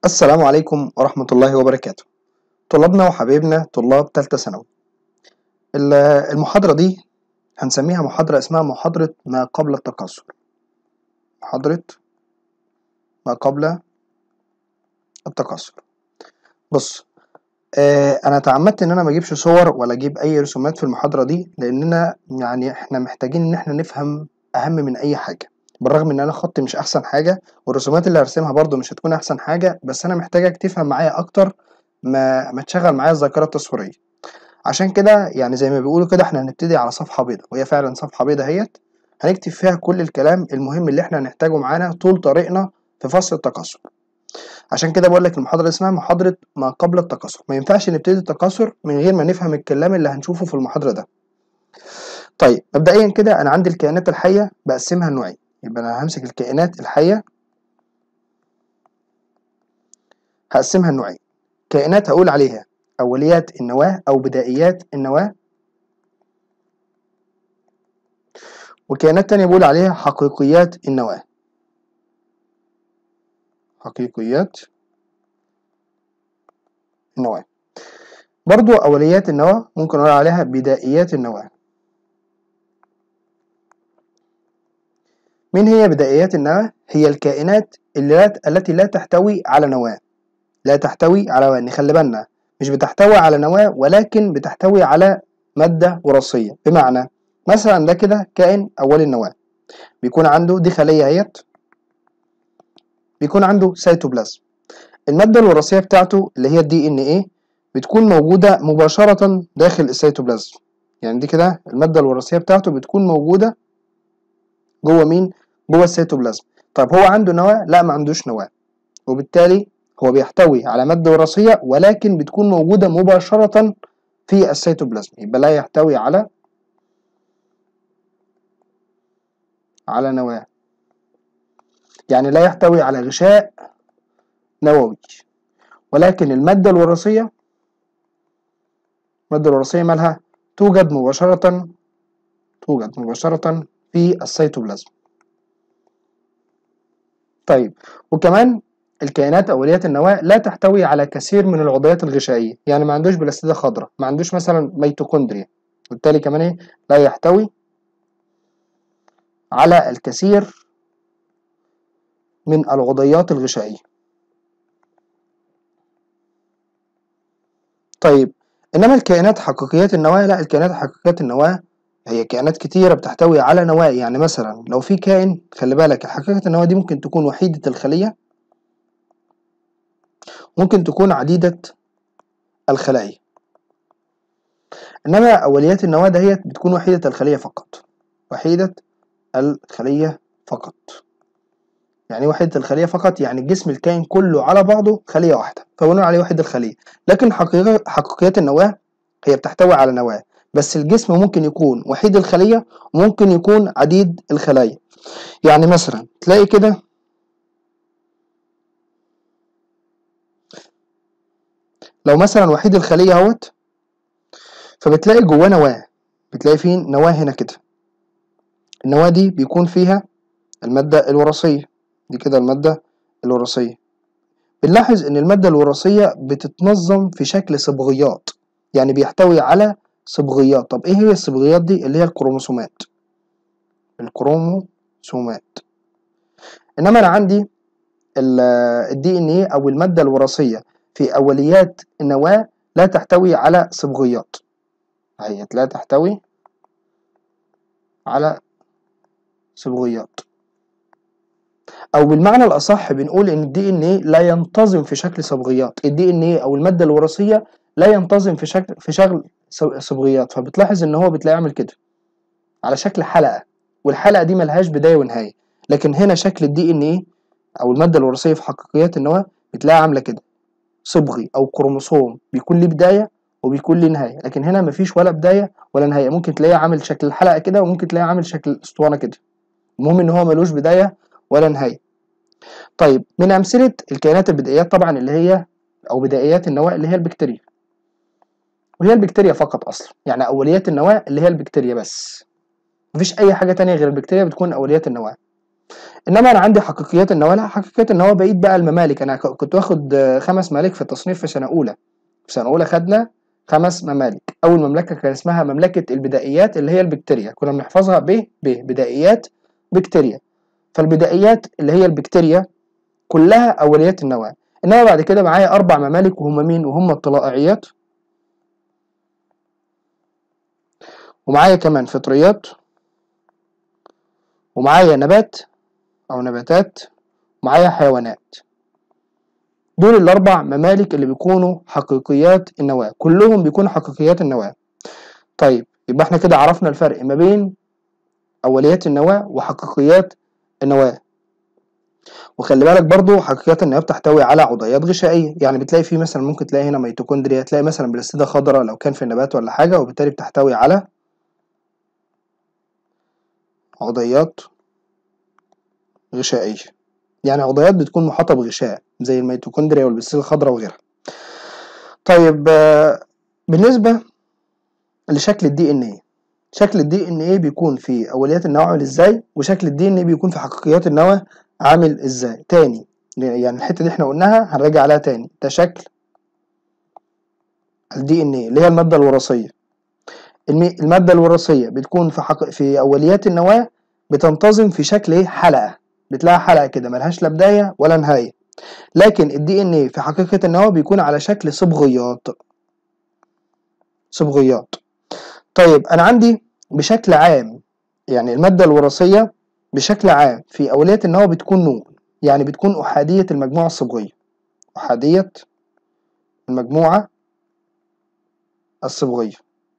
السلام عليكم ورحمة الله وبركاته. طلابنا وحبايبنا طلاب تالتة ثانوي. المحاضرة دي هنسميها محاضرة اسمها محاضرة ما قبل التكاثر. محاضرة ما قبل التكاثر. بص، أنا تعمدت إن أنا ما أجيبش صور ولا أجيب أي رسومات في المحاضرة دي، لأننا إحنا محتاجين إن إحنا نفهم أهم من أي حاجة. بالرغم إن أنا خطي مش أحسن حاجة والرسومات اللي هرسمها برضو مش هتكون أحسن حاجة، بس أنا محتاجك تفهم معايا أكتر ما تشغل معايا الذاكرة التصويرية. عشان كده زي ما بيقولوا كده احنا هنبتدي على صفحة بيضاء، وهي فعلا صفحة بيضاء اهيت، هنكتب فيها كل الكلام المهم اللي احنا هنحتاجه معانا طول طريقنا في فصل التكاثر. عشان كده بقول لك المحاضرة اسمها محاضرة ما قبل التكاثر. ما ينفعش نبتدي التكاثر من غير ما نفهم الكلام اللي هنشوفه في المحاضرة ده. طيب مبدئيا كده انا عندي الكائنات الحية بقسمها لنوعين. يبقى انا همسك الكائنات الحية هقسمها لنوعين. كائنات هقول عليها أوليات النواة أو بدائيات النواة، وكائنات تانية بقول عليها حقيقيات النواة. حقيقيات النواة. برضو أوليات النواة ممكن أقول عليها بدائيات النواة. مين هي بدائيات النواة؟ هي الكائنات التي لا تحتوي على نواة. لا تحتوي على نواة، نخلي بالنا مش بتحتوي على نواة، ولكن بتحتوي على مادة وراثية. بمعنى مثلا ده كده كائن أول النواة، بيكون عنده دي خلية اهيت، بيكون عنده سيتوبلازم. المادة الوراثية بتاعته اللي هي الدي ان ايه بتكون موجودة مباشرة داخل السيتوبلازم. يعني دي كده المادة الوراثية بتاعته بتكون موجودة جوه مين؟ جوه السيتوبلازم. طب هو عنده نواة؟ لا، ما عندوش نواة، وبالتالي هو بيحتوي على مادة وراثية ولكن بتكون موجودة مباشرة في السيتوبلازم. يبقى لا يحتوي على نواة، يعني لا يحتوي على غشاء نووي، ولكن المادة الوراثية مالها؟ توجد مباشرة في السيتوبلازم. طيب، وكمان الكائنات أوليات النواة لا تحتوي على كثير من العضويات الغشائية، يعني ما عندوش بلاستيدة خضراء، ما عندوش مثلا ميتوكوندريا، وبالتالي كمان لا يحتوي على الكثير من العضويات الغشائية. طيب، إنما الكائنات حقيقيات النواة لا، الكائنات حقيقيات النواة هي كائنات كتيرة بتحتوي على نواة. يعني مثلا لو في كائن، خلي بالك حقيقة النواة دي ممكن تكون وحيدة الخلية، ممكن تكون عديدة الخلايا. إنما أوليات النواة دهيت بتكون وحيدة الخلية فقط. وحيدة الخلية فقط. يعني وحيدة الخلية فقط، يعني جسم الكائن كله على بعضه خلية واحدة، فبنقول عليه وحيد الخلية. لكن حقيقيات النواة هي بتحتوي على نواة، بس الجسم ممكن يكون وحيد الخلية وممكن يكون عديد الخلايا. يعني مثلا تلاقي كده لو مثلا وحيد الخلية اهوت، فبتلاقي جواه نواة، بتلاقي فيه نواة هنا كده. النواة دي بيكون فيها المادة الوراثية، دي كده المادة الوراثية. بنلاحظ ان المادة الوراثية بتتنظم في شكل صبغيات، يعني بيحتوي على صبغيات. طب ايه هي الصبغيات دي؟ اللي هي الكروموسومات. الكروموسومات. انما انا عندي الدي ان ايه او المادة الوراثية في اوليات النواة لا تحتوي على صبغيات. هي لا تحتوي على صبغيات، او بالمعنى الاصح بنقول ان الدي ان ايه لا ينتظم في شكل صبغيات. الدي ان ايه او الماده الوراثيه لا ينتظم في شكل صبغيات، فبتلاحظ ان هو بتلاقيه عامل كده على شكل حلقه، والحلقه دي ملهاش بدايه ونهايه. لكن هنا شكل الدي ان ايه او الماده الوراثيه في حقيقيات النواه بتلاقيها عامله كده، صبغي او كروموسوم بيكون ليه بدايه وبيكون ليه نهايه. لكن هنا مفيش ولا بدايه ولا نهايه، ممكن تلاقيه عامل شكل الحلقه كده وممكن تلاقيه عامل شكل اسطوانه كده. المهم ان هو ملوش بدايه ولا نهايه. طيب، من أمثلة الكائنات البدائيات طبعا اللي هي أو بدائيات النواة اللي هي البكتيريا، وهي البكتيريا فقط أصلا. يعني أوليات النواة اللي هي البكتيريا بس، مفيش أي حاجة تانية غير البكتيريا بتكون أوليات النواة. انما انا عندي حقيقيات النواه، لا، حقيقيات النواه بعيد بقى الممالك. انا كنت واخد 5 ممالك في التصنيف في سنه اولى. في سنه اولى خدنا 5 ممالك. اول مملكه كان اسمها مملكه البدائيات اللي هي البكتيريا، كنا بنحفظها بدائيات بكتيريا. فالبدائيات اللي هي البكتيريا كلها اوليات النواه. انما بعد كده معايا 4 ممالك، وهم مين؟ وهم الطلائعيات، ومعايا كمان فطريات، ومعايا نبات او نباتات، ومعايا حيوانات. دول ال4 ممالك اللي بيكونوا حقيقيات النواه، كلهم بيكونوا حقيقيات النواه. طيب يبقى احنا كده عرفنا الفرق ما بين اوليات النواه وحقيقيات النواه. وخلي بالك برضو حقيقيات النواه بتحتوي على عضيات غشائيه، يعني بتلاقي فيه مثلا، ممكن تلاقي هنا ميتوكوندريا، تلاقي مثلا بلاستيده خضراء لو كان في النبات ولا حاجه، وبالتالي بتحتوي على عضيات غشائيه. يعني عضيات بتكون محاطه بغشاء زي الميتوكوندريا والبلاستيده الخضراء وغيرها. طيب بالنسبه لشكل الدي ان ايه، شكل الدي ان ايه بيكون في اوليات النواه عامل ازاي، وشكل الدي ان ايه بيكون في حقيقيات النواه عامل ازاي. تاني يعني الحته دي احنا قلناها هنراجع عليها تاني. ده شكل الدي ان ايه اللي هي الماده الوراثيه. الماده الوراثيه بتكون في اوليات النواه بتنتظم في شكل ايه؟ حلقه. بتلاقي حلقه كده ملهاش لا بدايه ولا نهايه. لكن الدي ان ايه في حقيقه النواه بيكون على شكل صبغيات. صبغيات. طيب انا عندي بشكل عام، يعني المادة الوراثية بشكل عام في أوليات النواه بتكون نون، يعني بتكون أحادية المجموعة الصبغية. أحادية المجموعة الصبغية.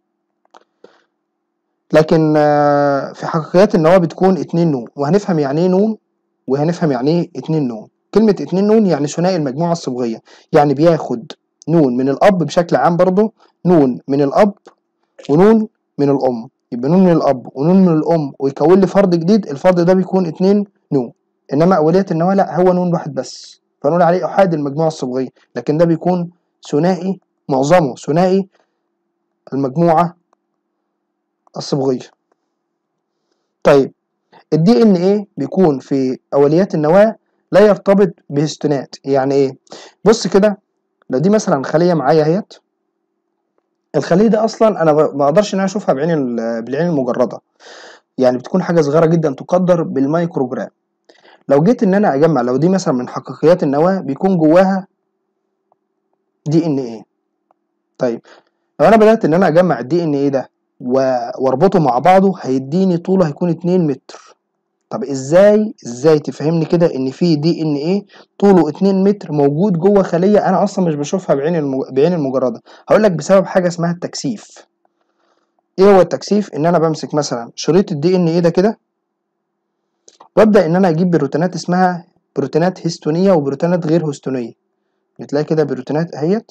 لكن في حقيقيات النواه بتكون 2 نون، وهنفهم يعني ايه نون وهنفهم يعني ايه 2 نون. كلمة 2 نون يعني ثنائي المجموعة الصبغية، يعني بياخد نون من الأب بشكل عام، برضه نون من الأب ونون من الأم. يبقى نون من الأب ونون من الأم ويكون لي فرد جديد، الفرد ده بيكون 2 نون. إنما أولية النواه لا، هو نون واحد بس، فنقول عليه أحاد المجموعة الصبغية، لكن ده بيكون ثنائي، معظمه ثنائي المجموعة الصبغية. طيب الدي ان ايه بيكون في أوليات النواه لا يرتبط بهستونات. يعني ايه؟ بص كده، لو دي مثلا خلية معايا اهيت، الخلية دي أصلا أنا ما أقدرش إن أنا أشوفها بالعين المجردة، يعني بتكون حاجة صغيرة جدا تقدر بالميكروجرام. لو جيت ان انا اجمع، لو دي مثلا من حقيقيات النواه بيكون جواها دي ان ايه. طيب لو انا بدات ان انا اجمع الدي ان ايه ده واربطه مع بعضه، هيديني طوله هيكون 2 متر. طب ازاي تفهمني كده ان في دي ان ايه طوله 2 متر موجود جوه خليه انا اصلا مش بشوفها بعين المجرده؟ هقول لك بسبب حاجه اسمها التكثيف. ايه هو التكثيف؟ ان انا بمسك مثلا شريط الدي ان ايه ده كده، وابدا ان انا اجيب بروتينات اسمها بروتينات هستونيه وبروتينات غير هستونيه. بتلاقي كده بروتينات اهيت،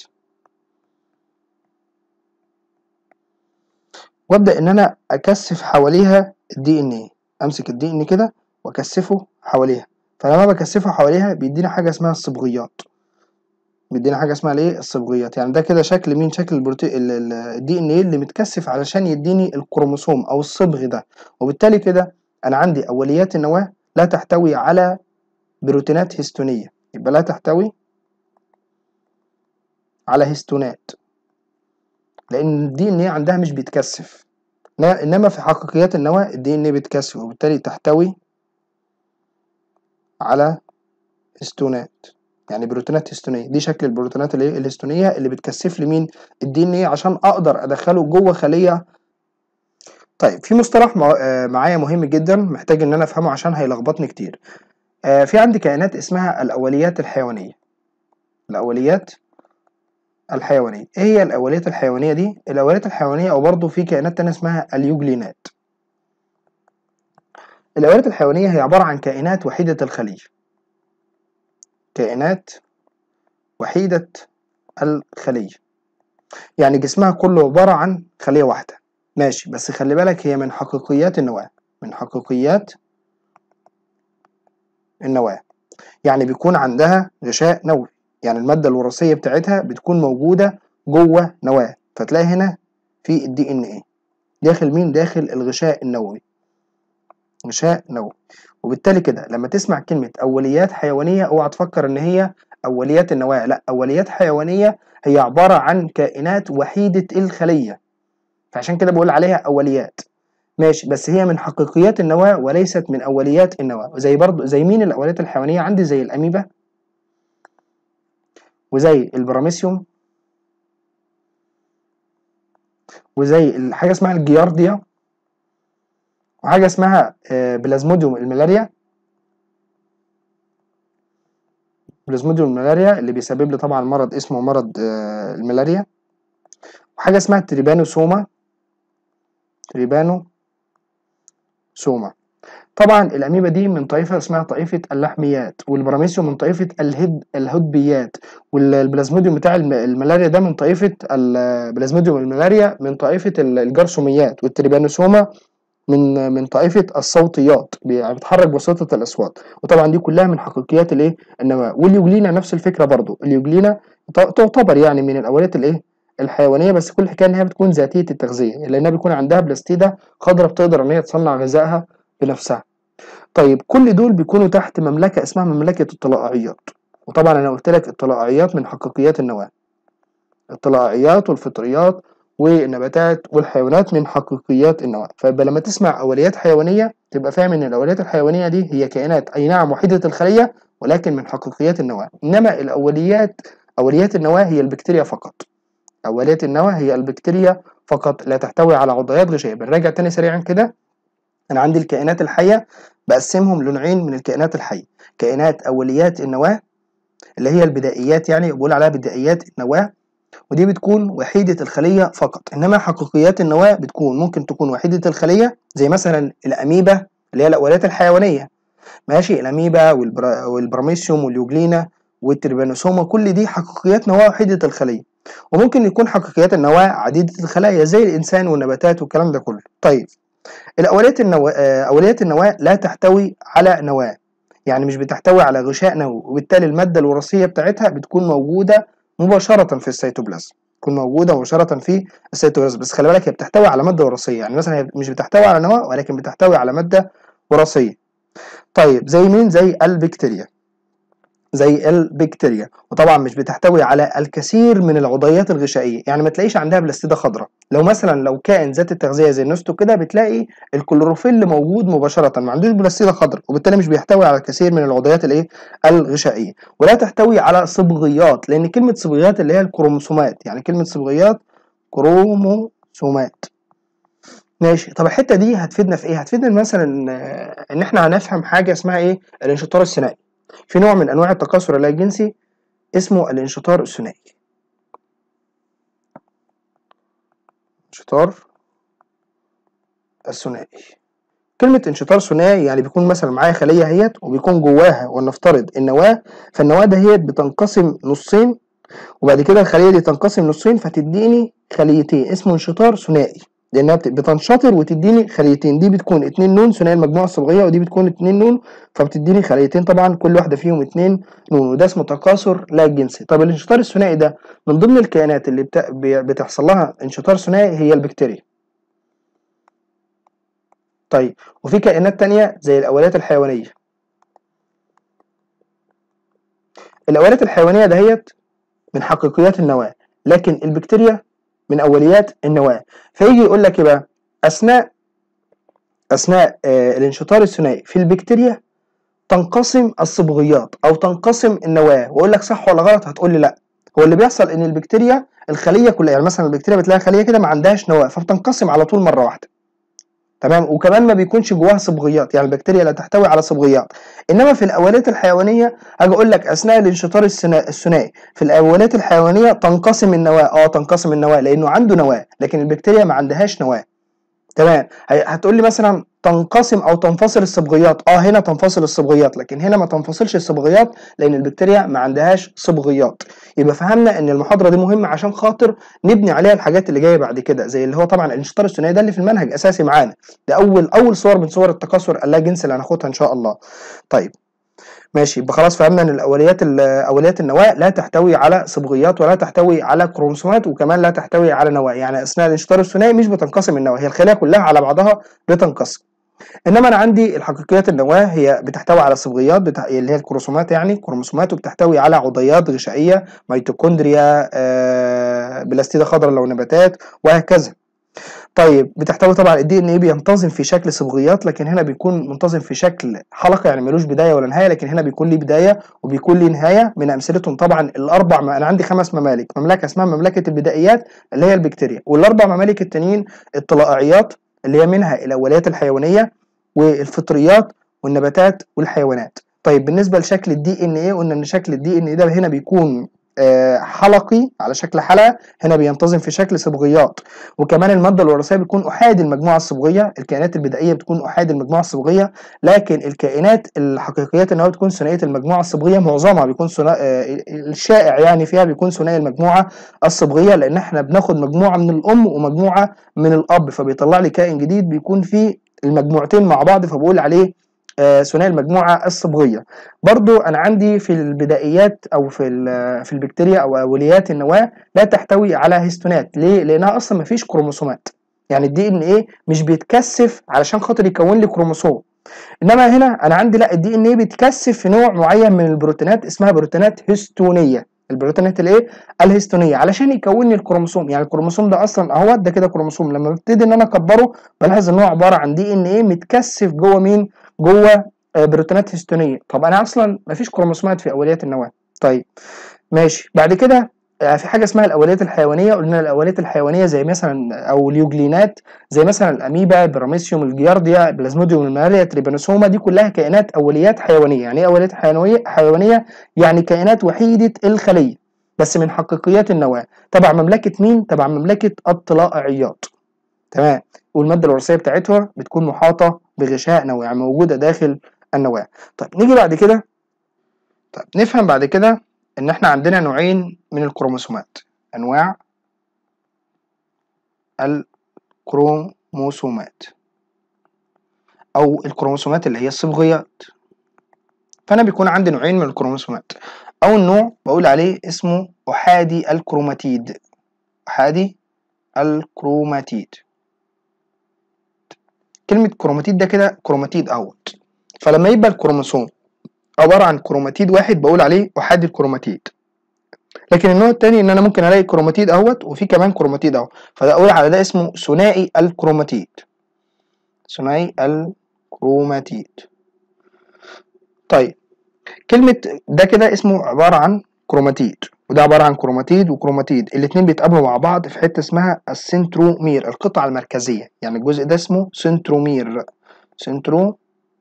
وابدا ان انا اكثف حواليها الدي ان ايه. امسك الدي ان كده واكثفه حواليها، فلما بكثفه حواليها بيدينا حاجه اسمها الصبغيات. بيدينا حاجه اسمها الايه؟ الصبغيات. يعني ده كده شكل مين؟ شكل الدي ان ايه اللي متكثف علشان يديني الكروموسوم او الصبغ ده. وبالتالي كده انا عندي اوليات النواه لا تحتوي على بروتينات هستونيه، يبقى لا تحتوي على هستونات، لان الدي ان ايه عندها مش بيتكثف. انما في حقيقيات النواه الدي ان ايه بيتكثف، وبالتالي تحتوي على هستونات، يعني بروتينات هستونيه. دي شكل البروتينات اللي الهستونيه اللي بتكثف لي مين؟ الدي ان ايه، عشان اقدر ادخله جوه خليه. طيب في مصطلح معايا مهم جدا محتاج ان انا افهمه عشان هيلخبطني كتير. في عندي كائنات اسمها الاوليات الحيوانيه. الاوليات الحيوانيه، ايه هي الاوليات الحيوانيه دي؟ الاوليات الحيوانيه، او برضه في كائنات تانية اسمها اليوجلينات. الاوليات الحيوانيه هي عباره عن كائنات وحيده الخليه. كائنات وحيده الخليه، يعني جسمها كله عباره عن خليه واحده. ماشي، بس خلي بالك هي من حقيقيات النواه. من حقيقيات النواه، يعني بيكون عندها غشاء نووي، يعني الماده الوراثيه بتاعتها بتكون موجوده جوه نواه. فتلاقي هنا في الدي ان ايه داخل مين؟ داخل الغشاء النووي. غشاء نووي. وبالتالي كده لما تسمع كلمة أوليات حيوانية اوعى تفكر إن هي أوليات النواة، لا، أوليات حيوانية هي عبارة عن كائنات وحيدة الخلية، فعشان كده بقول عليها أوليات. ماشي، بس هي من حقيقيات النواة وليست من أوليات النواة. زي برضو زي مين الأوليات الحيوانية عندي؟ زي الأميبا، وزي البراميسيوم، وزي حاجة اسمها الجيارديا، وحاجة اسمها بلازموديوم الملاريا. بلازموديوم الملاريا اللي بيسبب لي طبعا مرض اسمه مرض الملاريا. وحاجة اسمها تريبانوسوما. طبعا الأميبا دي من طائفة اسمها طائفة اللحميات، والبراميسيوم من طائفة الهدبيات، والبلازموديوم بتاع الملاريا ده من طائفة البلازموديوم الملاريا من طائفة الجرثوميات، والتريبانوسوما من طائفة الصوتيات، بتحرك بواسطة الأصوات. وطبعا دي كلها من حقيقيات الايه النواة. واليوجلينا نفس الفكرة برضو، اليوجلينا تعتبر يعني من الأوليات الايه الحيوانية، بس كل حكاية ان هي بتكون ذاتية التغذية، لأنها بيكون عندها بلاستيدة خضراء بتقدر ان هي تصنع غذائها بنفسها. طيب كل دول بيكونوا تحت مملكة اسمها مملكة الطلائعيات. وطبعا أنا قلت لك الطلائعيات من حقيقيات النواة، الطلائعيات والفطريات والنباتات والحيوانات من حقيقيات النواة. فيبقى لما تسمع أوليات حيوانية تبقى فاهم إن الأوليات الحيوانية دي هي كائنات أي نعم وحيدة الخلية ولكن من حقيقيات النواة. إنما أوليات النواة هي البكتيريا فقط. أوليات النواة هي البكتيريا فقط، لا تحتوي على عضيات غشائية. بنراجع تاني سريعا كده. أنا عندي الكائنات الحية بقسمهم لنوعين من الكائنات الحية: كائنات أوليات النواة اللي هي البدائيات، يعني بقول عليها بدائيات النواة، ودي بتكون وحيدة الخلية فقط. إنما حقيقيات النواة بتكون ممكن تكون وحيدة الخلية، زي مثلا الأميبا اللي هي الأوليات الحيوانية. ماشي، الأميبا والبراميسيوم واليوجلينا والتريبانوسوما، كل دي حقيقيات نواة وحيدة الخلية. وممكن يكون حقيقيات النواة عديدة الخلايا زي الإنسان والنباتات والكلام ده كله. طيب أوليات النواة لا تحتوي على نواة، يعني مش بتحتوي على غشاء نووي، وبالتالي المادة الوراثية بتاعتها بتكون موجودة مباشرة في السيتوبلازم، بس خلي بالك هي بتحتوي على مادة وراثية، يعني مثلا هي مش بتحتوي على نواة ولكن بتحتوي على مادة وراثية. طيب زي مين؟ زي البكتيريا. وطبعا مش بتحتوي على الكثير من العضيات الغشائيه، يعني ما تلاقيش عندها بلاستيده خضراء. لو كائن ذات التغذيه زي النستو كده بتلاقي الكلوروفيل موجود مباشره، ما عندوش بلاستيده خضراء، وبالتالي مش بيحتوي على الكثير من العضيات الغشائيه. ولا تحتوي على صبغيات، لان كلمه صبغيات اللي هي الكروموسومات، يعني كلمه صبغيات كروموسومات. ماشي. طب الحته دي هتفيدنا في ايه؟ هتفيدنا مثلا ان احنا هنفهم حاجه اسمها ايه؟ الانشطار الثنائي. في نوع من انواع التكاثر اللاجنسي اسمه الانشطار الثنائي. انشطار الثنائي. كلمة انشطار ثنائي يعني بيكون مثلا معايا خلية اهيت وبيكون جواها ولنفترض النواة، فالنواة دهيت بتنقسم نصين، وبعد كده الخلية دي تنقسم نصين فتديني خليتين، اسمه انشطار ثنائي، لانها بتنشطر وتديني خليتين. دي بتكون 2 نون ثنائي المجموعه الصبغيه، ودي بتكون 2 نون، فبتديني خليتين طبعا كل واحده فيهم 2 نون، وده اسمه تكاثر لا جنسي. طب الانشطار الثنائي ده من ضمن الكائنات اللي بتحصل لها انشطار ثنائي هي البكتيريا. طيب وفي كائنات تانية زي الاوليات الحيوانيه. الاوليات الحيوانيه دهيت من حقيقيات النواه، لكن البكتيريا من اوليات النواه. فيجي يقول لك ايه بقى؟ اثناء الانشطار الثنائي في البكتيريا تنقسم الصبغيات او تنقسم النواه. واقول لك صح ولا غلط؟ هتقول لي لا. هو اللي بيحصل ان البكتيريا الخليه كلها، يعني مثلا البكتيريا بتلاقي خليه كده ما عندهاش نواه فبتنقسم على طول مره واحده، تمام؟ وكمان ما بيكونش جواها صبغيات، يعني البكتيريا لا تحتوي على صبغيات. انما في الاوليات الحيوانيه هاجي اقول لك اثناء الانشطار الثنائي في الاوليات الحيوانيه تنقسم النواه. تنقسم النواه لانه عنده نواه، لكن البكتيريا ما عندهاش نواه، تمام؟ هتقول لي مثلا تنقسم او تنفصل الصبغيات. هنا تنفصل الصبغيات، لكن هنا ما تنفصلش الصبغيات لان البكتيريا ما عندهاش صبغيات. يبقى فهمنا ان المحاضره دي مهمه عشان خاطر نبني عليها الحاجات اللي جايه بعد كده، زي اللي هو طبعا الانشطار الثنائي ده اللي في المنهج اساسي معانا، ده اول صور من صور التكاثر اللاجنسي اللي هناخدها ان شاء الله. طيب ماشي، يبقى خلاص فهمنا ان اوليات النواه لا تحتوي على صبغيات ولا تحتوي على كروموسومات وكمان لا تحتوي على نواه، يعني اثناء الانشطار الثنائي مش بتنقسم النواه، هي الخليه كلها على بعضها بتنقسم. انما انا عندي الحقيقيات النواه هي بتحتوي على صبغيات اللي هي الكروموسومات، يعني كروموسومات، وبتحتوي على عضيات غشائيه، ميتوكوندريا، بلاستيده خضراء لو نباتات، وهكذا. طيب بتحتوي طبعا الدي ان ايه بينتظم في شكل صبغيات، لكن هنا بيكون منتظم في شكل حلقه، يعني ملوش بدايه ولا نهايه، لكن هنا بيكون ليه بدايه وبيكون ليه نهايه. من امثلتهم طبعا الاربع انا عندي 5 ممالك، مملكه اسمها مملكه البدائيات اللي هي البكتيريا، والاربع ممالك التانيين الطلائعيات اللي هي منها الاوليات الحيوانيه والفطريات والنباتات والحيوانات. طيب بالنسبه لشكل الدي ان ايه، قلنا ان شكل الدي ان ايه ده هنا بيكون حلقي على شكل حلقه، هنا بينتظم في شكل صبغيات. وكمان الماده الوراثيه بتكون احادي المجموعه الصبغيه، الكائنات البدائيه بتكون احادي المجموعه الصبغيه، لكن الكائنات الحقيقيات انها بتكون ثنائيه المجموعه الصبغيه، معظمها بيكون الشائع يعني فيها بيكون ثنائي المجموعه الصبغيه، لان احنا بناخد مجموعه من الام ومجموعه من الاب، فبيطلع لي كائن جديد بيكون فيه المجموعتين مع بعض، فبقول عليه ثنائي المجموعه الصبغيه. برضو انا عندي في البدائيات او في البكتيريا او اوليات النواه لا تحتوي على هيستونات. ليه؟ لانها اصلا ما فيش كروموسومات، يعني الدي ان ايه مش بيتكثف علشان خاطر يكون لي كروموسوم. انما هنا انا عندي لا، الدي ان ايه بيتكثف في نوع معين من البروتينات اسمها بروتينات هيستونيه، البروتينات الايه الهيستونيه، علشان يكون لي الكروموسوم. يعني الكروموسوم ده اصلا اهو ده كده كروموسوم، لما ببتدي ان انا اكبره بلاحظ ان هو عباره عن دي ان ايه متكثف جوه مين؟ جوه بروتينات هيستونيه. طب انا اصلا ما فيش كروموسومات في اوليات النواه. طيب ماشي، بعد كده في حاجه اسمها الاوليات الحيوانيه. قلنا الاوليات الحيوانيه زي مثلا او اليوجلينات، زي مثلا الاميبا، البراميسيوم، الجيارديا، البلازموديوم، الملاريا، تريبانوسوما، دي كلها كائنات اوليات حيوانيه. يعني ايه اوليات حيوانيه؟ يعني كائنات وحيده الخليه بس من حقيقيات النواه، تبع مملكه مين؟ تبع مملكه الطلائعيات. تمام. والماده الوراثيه بتاعتها بتكون محاطه بغشاء نووي، يعني موجوده داخل النواه. طيب نيجي بعد كده، طيب نفهم بعد كده ان احنا عندنا نوعين من الكروموسومات، انواع الكروموسومات او الكروموسومات اللي هي الصبغيات. فانا بيكون عندي نوعين من الكروموسومات. اول نوع بقول عليه اسمه احادي الكروماتيد، احادي الكروماتيد. كلمة كروماتيد ده كده كروماتيد اهوت، فلما يبقى الكروموسوم عبارة عن كروماتيد واحد بقول عليه احادي الكروماتيد. لكن النوع التاني ان انا ممكن الاقي كروماتيد اهوت وفي كمان كروماتيد اهو، فده اقول على ده اسمه ثنائي الكروماتيد، ثنائي الكروماتيد. طيب كلمة ده كده اسمه عبارة عن كروماتيد، وده عبارة عن كروماتيد وكروماتيد، الاتنين بيتقابلوا مع بعض في حتة اسمها السنترومير، القطعة المركزية، يعني الجزء ده اسمه سنترومير، سنترومير،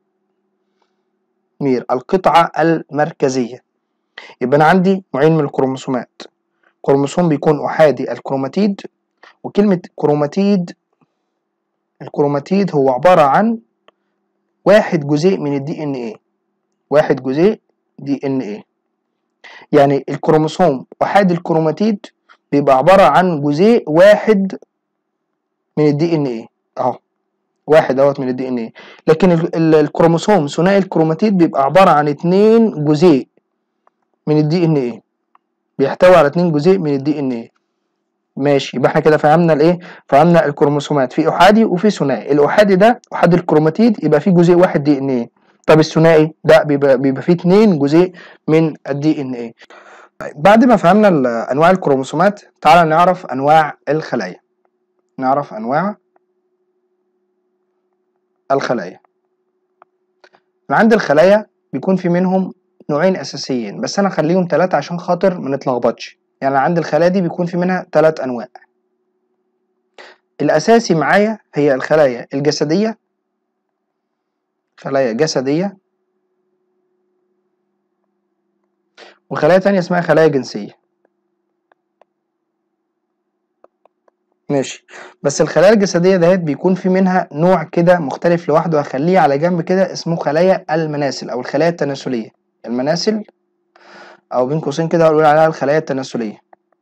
القطعة المركزية. يبقى أنا عندي نوعين من الكروموسومات، كروموسوم بيكون أحادي الكروماتيد، وكلمة كروماتيد، الكروماتيد هو عبارة عن واحد جزيء من الدي ان ايه، واحد جزيء دي ان ايه. يعني الكروموسوم أحادي الكروماتيد بيبقى عبارة عن جزيء واحد من الدي ان ايه اهو، واحد اهوت من الدي ان ايه. لكن الكروموسوم ثنائي الكروماتيد بيبقى عبارة عن 2 جزيء من الدي ان ايه، بيحتوي على 2 جزيء من الدي ان ايه. ماشي، يبقى احنا كده فهمنا الايه؟ فهمنا الكروموسومات في احادي وفي ثنائي. الاحادي ده احادي الكروماتيد يبقى فيه جزيء واحد دي ان ايه. طب الثنائي ده بيبقى فيه 2 جزيء من الدي ان ايه. بعد ما فهمنا انواع الكروموسومات تعالى نعرف انواع الخلايا. نعرف انواع الخلايا. عند الخلايا بيكون في منهم نوعين اساسيين، بس انا اخليهم 3 عشان خاطر ما نتلخبطش. يعني عند الخلايا دي بيكون في منها 3 انواع. الاساسي معايا هي الخلايا الجسديه، خلايا جسديه، وخلايا تانية اسمها خلايا جنسيه. ماشي، بس الخلايا الجسديه دهيت بيكون في منها نوع كده مختلف لوحده، هخليه على جنب كده، اسمه خلايا المناسل او الخلايا التناسليه. المناسل او بين قوسين كده هنقول عليها الخلايا التناسليه،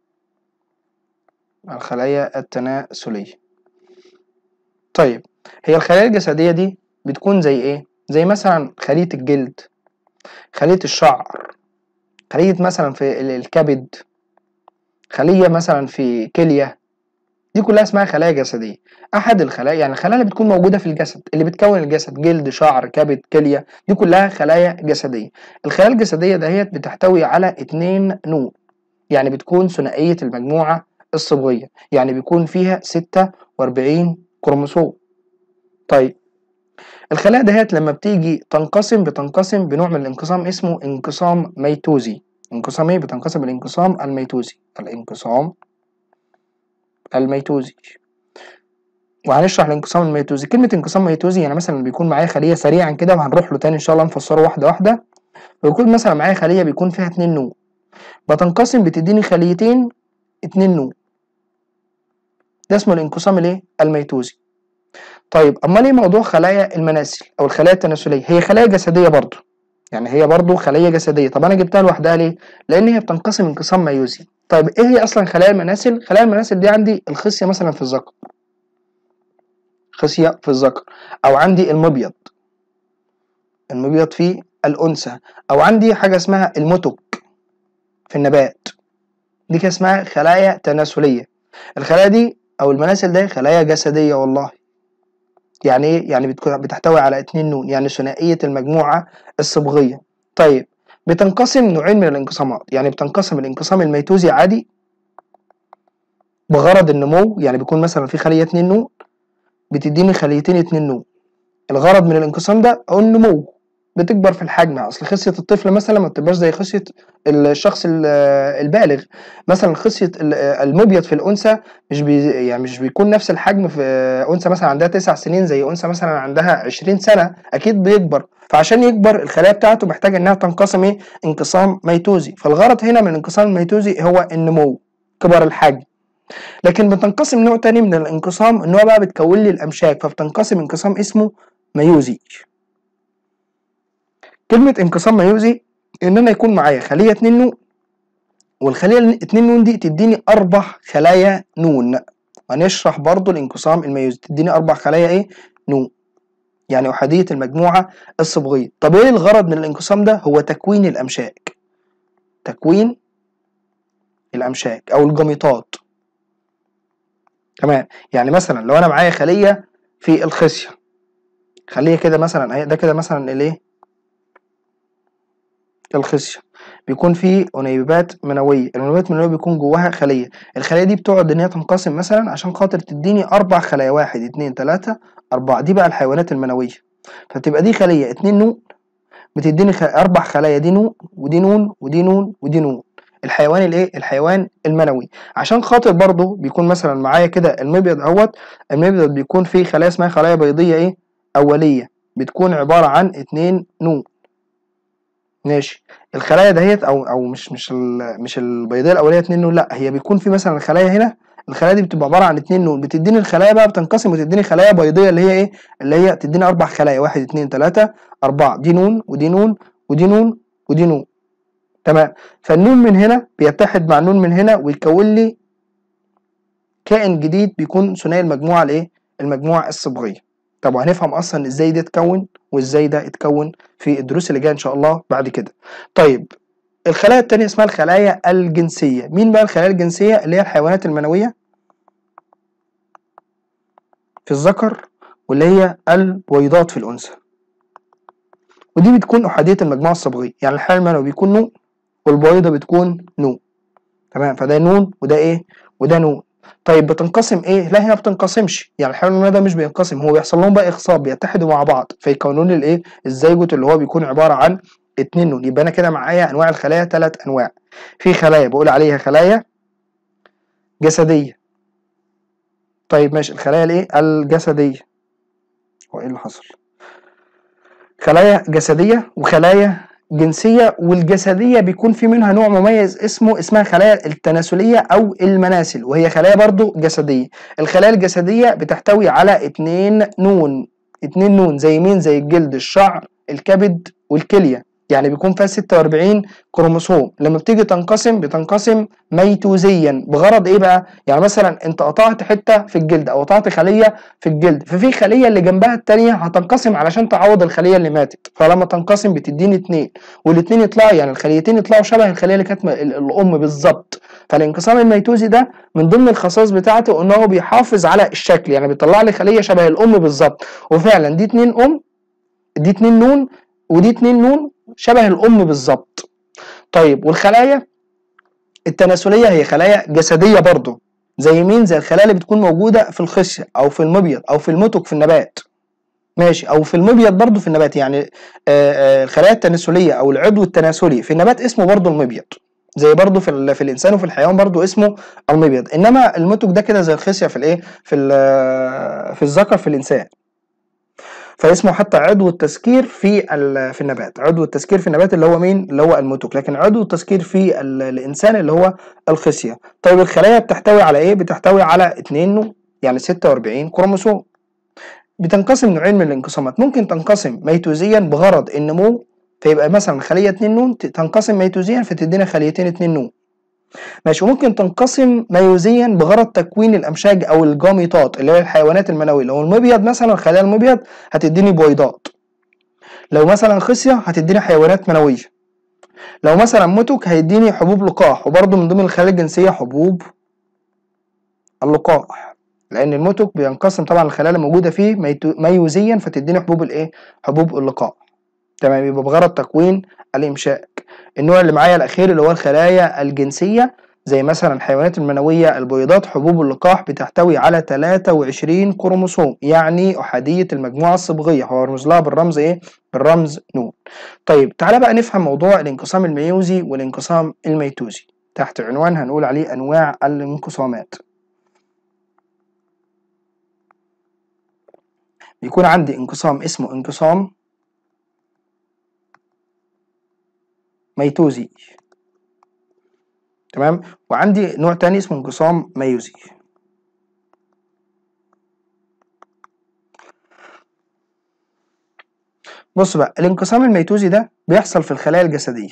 الخلايا التناسليه. طيب هي الخلايا الجسديه دي بتكون زي ايه؟ زي مثلا خليه الجلد، خليه الشعر، خليه مثلا في الكبد، خليه مثلا في كليه، دي كلها اسمها خلايا جسديه. احد الخلايا يعني الخلايا اللي بتكون موجوده في الجسد اللي بتكون الجسد، جلد، شعر، كبد، كليه، دي كلها خلايا جسديه. الخلايا الجسديه دهيت بتحتوي على 2 نون، يعني بتكون ثنائيه المجموعه الصبغيه، يعني بيكون فيها 46 كروموسوم. طيب الخلايا دهيت لما بتيجي تنقسم بتنقسم بنوع من الانقسام اسمه انقسام ميتوزي. انقسام ايه؟ بتنقسم الانقسام الميتوزي. الانقسام الميتوزي. وهنشرح الانقسام الميتوزي. كلمة انقسام ميتوزي يعني مثلا بيكون معايا خلية سريعا كده، وهنروح له تاني ان شاء الله نفسره واحدة واحدة. بيكون مثلا معايا خلية بيكون فيها 2 نون، بتنقسم بتديني خليتين 2 نون، ده اسمه الانقسام الايه؟ الميتوزي. طيب امال ايه موضوع خلايا المناسل او الخلايا التناسلية؟ هي خلايا جسدية برضو، يعني هي برضو خلية جسدية. طب انا جبتها لوحدها ليه؟ لان هي بتنقسم انقسام ميوزي. طيب ايه هي اصلا خلايا المناسل؟ خلايا المناسل دي عندي الخصية مثلا في الذكر، خصية في الذكر، او عندي المبيض، المبيض في الانثى، او عندي حاجة اسمها المتك في النبات، دي كده اسمها خلايا تناسلية. الخلايا دي او المناسل دي خلايا جسدية والله. يعني ايه؟ يعني بتحتوي على 2 نون، يعني ثنائية المجموعة الصبغية. طيب بتنقسم نوعين من الانقسامات، يعني بتنقسم الانقسام الميتوزي عادي بغرض النمو، يعني بيكون مثلا في خلية 2 نون بتديني خليتين 2 نون، الغرض من الانقسام ده هو النمو، بتكبر في الحجم. اصل خصية الطفل مثلا ما بتبقاش زي خصية الشخص البالغ. مثلا خصية المبيض في الانثى يعني مش بيكون نفس الحجم في انثى مثلا عندها 9 سنين زي انثى مثلا عندها 20 سنة، اكيد بيكبر. فعشان يكبر الخلايا بتاعته محتاجة انها تنقسم ايه؟ انقسام ميتوزي. فالغرض هنا من الانقسام الميتوزي هو النمو، كبر الحجم. لكن بتنقسم نوع تاني من الانقسام ان هو بقى بتكون لي الامشاج، فبتنقسم انقسام اسمه ميوزي. كلمة انقسام ميوزي ان انا يكون معايا خلية 2 نون، والخلية 2 نون دي تديني 4 خلايا نون. هنشرح برضو الانقسام الميوزي، تديني 4 خلايا ايه؟ نون، يعني احادية المجموعة الصبغية. طب ايه الغرض من الانقسام ده؟ هو تكوين الامشاج، تكوين الامشاج او الجميطات. تمام. يعني مثلا لو انا معايا خلية في الخصية، خلية كده مثلا اهي، ده كده مثلا الايه؟ الخصية بيكون فيه أنيبات منوية، الأنيبات المنوية بيكون جواها خلية، الخلية دي بتقعد إن هي تنقسم مثلا عشان خاطر تديني 4 خلايا، 1 2 3 4، دي بقى الحيوانات المنوية. فتبقى دي خلية 2 نون بتديني 4 خلايا، دي نون ودي نون ودي نون ودي نون. الحيوان الايه؟ الحيوان المنوي. عشان خاطر برضه بيكون مثلا معايا كده المبيض اهوت، المبيض بيكون فيه خلايا اسمها خلايا بيضية ايه؟ أولية، بتكون عبارة عن 2 نون. ماشي. الخلايا دهيت او مش البيضيه الاوليه 2 نون، لا، هي بيكون في مثلا الخلايا هنا، الخلايا دي بتبقى عباره عن 2 نون، بتديني الخلايا بقى بتنقسم وتديني خلايا بيضيه اللي هي ايه؟ اللي هي تديني 4 خلايا، 1 2 3 4، دي نون ودي نون ودي نون ودي نون. تمام. فالنون من هنا بيتحد مع النون من هنا ويكون لي كائن جديد بيكون ثنائي المجموعه الايه؟ المجموعه الصبغيه. طب وهنفهم اصلا ازاي ده اتكون وازاي ده اتكون في الدروس اللي جايه ان شاء الله بعد كده. طيب الخلايا التانية اسمها الخلايا الجنسية. مين بقى الخلايا الجنسية؟ اللي هي الحيوانات المنوية في الذكر، واللي هي البويضات في الأنثى، ودي بتكون أحادية المجموعة الصبغية، يعني الحيوان المنوي بيكون نون والبويضة بتكون نون. تمام. فده نون وده ايه؟ وده نون. طيب بتنقسم ايه؟ لا هي ما بتنقسمش، يعني الحيوان المنوي ده مش بينقسم، هو بيحصل لهم بقى اخصاب، بيتحدوا مع بعض فيكونون الايه؟ الزيجوت اللي هو بيكون عبارة عن 2 نون. يبقى انا كده معايا انواع الخلايا 3 انواع. في خلايا بقول عليها خلايا جسدية. طيب ماشي، الخلايا الايه؟ الجسدية. هو ايه اللي حصل؟ خلايا جسدية وخلايا جنسية، والجسدية بيكون في منها نوع مميز اسمها خلايا التناسلية أو المناسل، وهي خلايا برضو جسدية. الخلايا الجسدية بتحتوي على 2 نون، 2 نون زي مين؟ زي الجلد، الشعر، الكبد والكلية، يعني بيكون فيها 46 كروموسوم. لما بتيجي تنقسم بتنقسم ميتوزيا بغرض ايه بقى؟ يعني مثلا انت قطعت حته في الجلد او قطعت خليه في الجلد، ففي خليه اللي جنبها الثانيه هتنقسم علشان تعوض الخليه اللي ماتت، فلما تنقسم بتديني 2 والاثنين يطلعوا، يعني الخليتين يطلعوا شبه الخليه اللي كانت الام بالظبط. فالانقسام الميتوزي ده من ضمن الخصائص بتاعته ان هو بيحافظ على الشكل، يعني بيطلع لي خليه شبه الام بالظبط. وفعلا دي 2 ام، دي 2 نون، ودي 2 نون شبه الام بالظبط. طيب والخلايا التناسليه هي خلايا جسديه برضه، زي مين؟ زي الخلايا اللي بتكون موجوده في الخصيه او في المبيض او في المتك في النبات، ماشي، او في المبيض برضه في النبات. يعني الخلايا التناسليه او العضو التناسلي في النبات اسمه برضه المبيض، زي برضه في الانسان وفي الحيوان برضه اسمه المبيض. انما المتك ده كده زي الخصيه في الايه، في الذكر في الانسان، فاسمه حتى عضو التذكير في النبات. عضو التذكير في النبات اللي هو مين؟ اللي هو المتك. لكن عضو التذكير في الانسان اللي هو الخصيه. طيب الخلايا بتحتوي على ايه؟ بتحتوي على 2 يعني 46 كروموسوم. بتنقسم نوعين من الانقسامات، ممكن تنقسم ميتوزيا بغرض النمو، فيبقى مثلا خليه 2 نون تنقسم ميتوزيا فتدينا خليتين 2 نون، ماشي. وممكن تنقسم ميوزيا بغرض تكوين الامشاج او الجاميطات اللي هي الحيوانات المنويه. لو المبيض مثلا، خلايا المبيض هتديني بويضات، لو مثلا خصيه هتديني حيوانات منويه، لو مثلا متك هيديني حبوب لقاح. وبرضه من ضمن الخلايا الجنسيه حبوب اللقاح، لان المتك بينقسم طبعا الخلايا اللي موجوده فيه ميوزيا فتديني حبوب الايه؟ حبوب اللقاح. تمام، يبقى بغرض تكوين الامشاك. النوع اللي معايا الاخير اللي هو الخلايا الجنسيه، زي مثلا الحيوانات المنويه البويضات. حبوب اللقاح بتحتوي على 23 كروموسوم، يعني احاديه المجموعه الصبغيه، هو رمز لها بالرمز ايه؟ بالرمز نون. طيب تعالى بقى نفهم موضوع الانقسام الميوزي والانقسام الميتوزي تحت عنوان هنقول عليه انواع الانقسامات. بيكون عندي انقسام اسمه انقسام ميتوزي، تمام، وعندي نوع تاني اسمه انقسام ميوزي. بص بقى، الانقسام الميتوزي ده بيحصل في الخلايا الجسدية،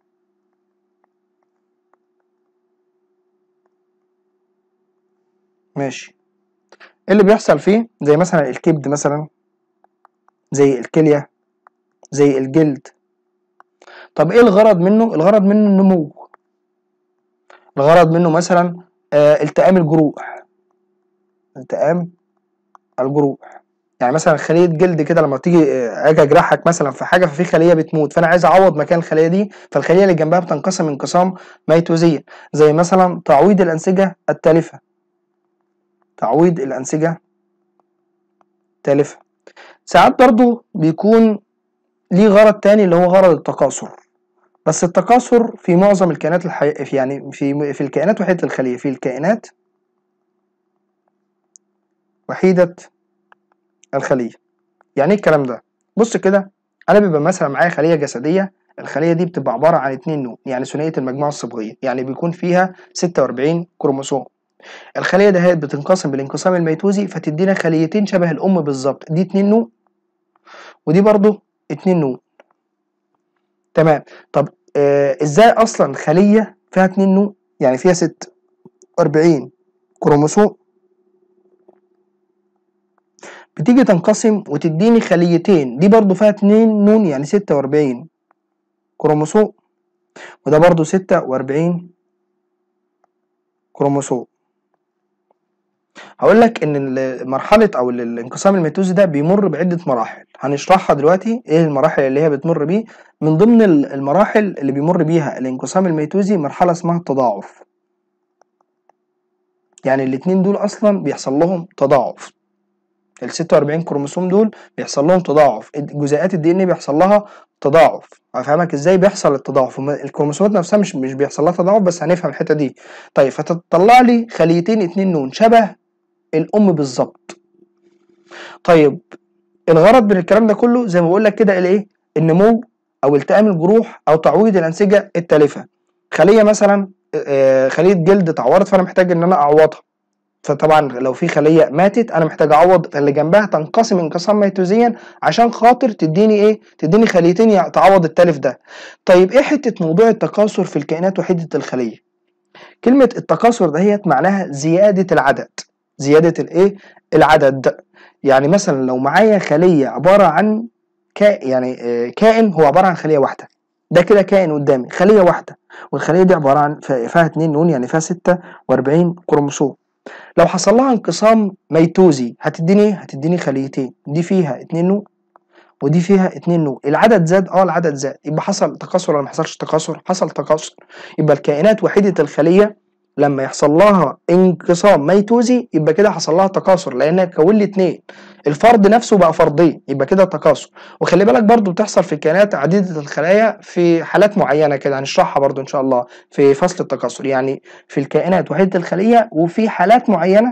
ماشي. اللي بيحصل فيه زي مثلا الكبد مثلا، زي الكلية، زي الجلد. طب ايه الغرض منه؟ الغرض منه النمو، الغرض منه مثلا التئام الجروح، التئام الجروح. يعني مثلا خلية جلد كده لما تيجي اجي اجرحك مثلا في حاجة، ففي خلية بتموت، فانا عايز اعوض مكان الخلية دي، فالخلية اللي جنبها بتنقسم انقسام ميتوزيا. زي مثلا تعويض الأنسجة التالفة، تعويض الأنسجة التالفة. ساعات برضو بيكون ليه غرض تاني اللي هو غرض التكاثر، بس التكاثر في معظم الكائنات يعني في الكائنات وحيدة الخلية، في الكائنات وحيدة الخلية. يعني ايه الكلام ده؟ بص كده، انا بيبقى مثلا معايا خلية جسدية، الخلية دي بتبقى عبارة عن 2 نون، يعني ثنائية المجموعة الصبغية، يعني بيكون فيها 46 كروموسوم. الخلية ده بتنقسم بالانقسام الميتوزي فتدينا خليتين شبه الأم بالظبط، دي 2 نون ودي برضو 2 نون، تمام. طب ازاي اصلا خلية فيها 2 نون يعني فيها 46 كروموسوم بتيجي تنقسم وتديني خليتين، دي برضو فيها 2 نون يعني 46 كروموسوم، وده برضو 46 كروموسوم. هقول لك ان مرحله او الانقسام الميتوزي ده بيمر بعده مراحل هنشرحها دلوقتي. ايه المراحل اللي هي بتمر بيه؟ من ضمن المراحل اللي بيمر بيها الانقسام الميتوزي مرحله اسمها التضاعف، يعني الاتنين دول اصلا بيحصل لهم تضاعف. ال 46 كروموسوم دول بيحصل لهم تضاعف، جزيئات الدي ان بيحصل لها تضاعف. هفهمك ازاي بيحصل التضاعف. الكروموسومات نفسها مش بيحصل لها تضاعف، بس هنفهم الحته دي. طيب فتطلع لي خليتين 2 نون شبه الام بالظبط. طيب الغرض من الكلام ده كله زي ما بقول لك كده الايه؟ النمو او التئام الجروح او تعويض الانسجه التالفه. خليه مثلا خليه جلد اتعورت فانا محتاج ان انا اعوضها، فطبعا لو في خليه ماتت انا محتاج اعوض اللي جنبها تنقسم انقسام ميتوزيا عشان خاطر تديني ايه؟ تديني خليتين تعوض التالف ده. طيب ايه حته موضوع التكاثر في الكائنات وحده الخليه؟ كلمه التكاثر دهيت معناها زياده العدد. زياده الايه؟ العدد. يعني مثلا لو معايا خليه عباره عن كائن هو عباره عن خليه واحده، ده كده كائن قدامي خليه واحده، والخليه دي عباره عن فيها 2 نون، يعني فيها 46 كروموسوم. لو حصل لها انقسام ميتوزي هتديني ايه؟ هتديني خليتين، دي فيها 2 نو ودي فيها 2 نو. العدد زاد، العدد زاد، يبقى حصل تكاثر ولا ما حصلش تكاثر؟ حصل تكاثر. يبقى الكائنات وحيده الخليه لما يحصل لها انقسام ميتوزي يبقى كده حصل لها تكاثر، لانها تكون لي 2، الفرد نفسه بقى فردين، يبقى كده تكاثر. وخلي بالك برضو بتحصل في الكائنات عديده الخلايا في حالات معينه كده هنشرحها برضو ان شاء الله في فصل التكاثر، يعني في الكائنات وحيده الخليه وفي حالات معينه،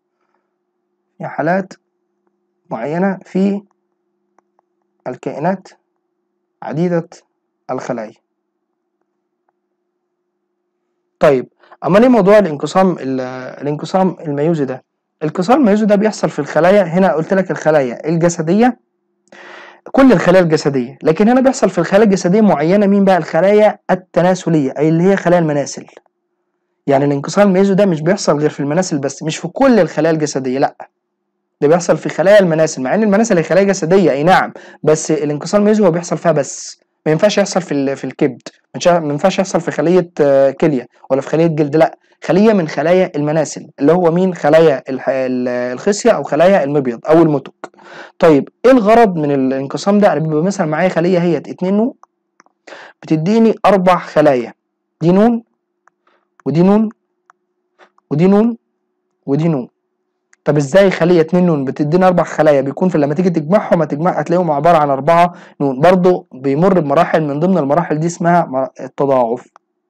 في الكائنات عديدة الخلايا. طيب أما ليه موضوع الانقسام الميوزي ده؟ الانقسام الميوزي ده بيحصل في الخلايا، هنا قلت لك الخلايا الجسدية، كل الخلايا الجسدية، لكن هنا بيحصل في الخلايا الجسدية معينة. مين بقى؟ الخلايا التناسلية، أي اللي هي خلايا المناسل. يعني الانقسام الميوزي ده مش بيحصل غير في المناسل بس، مش في كل الخلايا الجسدية، لأ، ده بيحصل في خلايا المناسل، مع ان المناسل هي خلايا جسديه اي نعم، بس الانقسام الميوزي هو بيحصل فيها بس، ما ينفعش يحصل في الكبد، ما ينفعش يحصل في خليه كليه ولا في خليه جلد، لا، خليه من خلايا المناسل اللي هو مين؟ خلايا الخصيه او خلايا المبيض او المتك. طيب ايه الغرض من الانقسام ده؟ انا بيبقى مثلا معايا خليه هي 2 نون بتديني 4 خلايا، دي نون ودي نون ودي نون ودي نون. طب ازاي خليه 2 نون بتدينا 4 خلايا؟ بيكون في لما تيجي تجمعهم هتلاقيهم عباره عن 4 نون، برضو بيمر بمراحل، من ضمن المراحل دي اسمها التضاعف.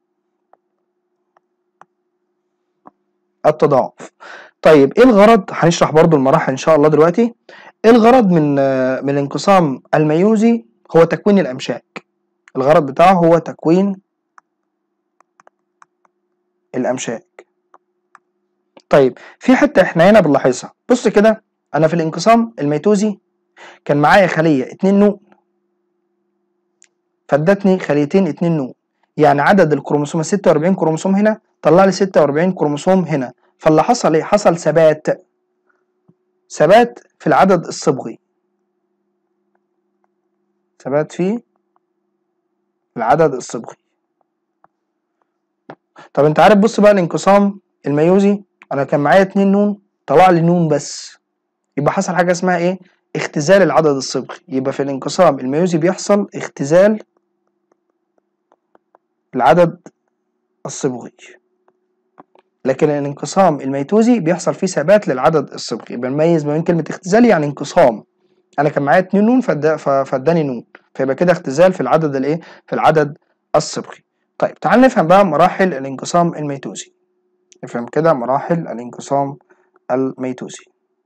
طيب ايه الغرض؟ هنشرح برضو المراحل ان شاء الله دلوقتي. ايه الغرض من الانقسام الميوزي؟ هو تكوين الامشاك. الغرض بتاعه هو تكوين الامشاك. طيب في حته احنا هنا بنلاحظها، بص كده، انا في الانقسام الميتوزي كان معايا خليه 2 نون فادتني خليتين 2 نون، يعني عدد الكروموسوم 46 كروموسوم هنا طلع لي 46 كروموسوم هنا. فاللي حصل ايه؟ حصل ثبات في العدد الصبغي، ثبات في العدد الصبغي. طب انت عارف، بص بقى الانقسام الميوزي انا كان معايا 2 نون طلع لي نون بس، يبقى حصل حاجه اسمها ايه؟ اختزال العدد الصبغي. يبقى في الانقسام الميوزي بيحصل اختزال العدد الصبغي، لكن الانقسام الميتوزي بيحصل فيه ثبات للعدد الصبغي. يبقى نميز ما بين كلمه اختزال يعني انقسام، انا كان معايا 2 نون فاداني نون، فيبقى كده اختزال في العدد الايه؟ في العدد الصبغي. طيب تعال نفهم بقى مراحل الانقسام الميتوزي. نفهم كده مراحل الانقسام الميتوزي،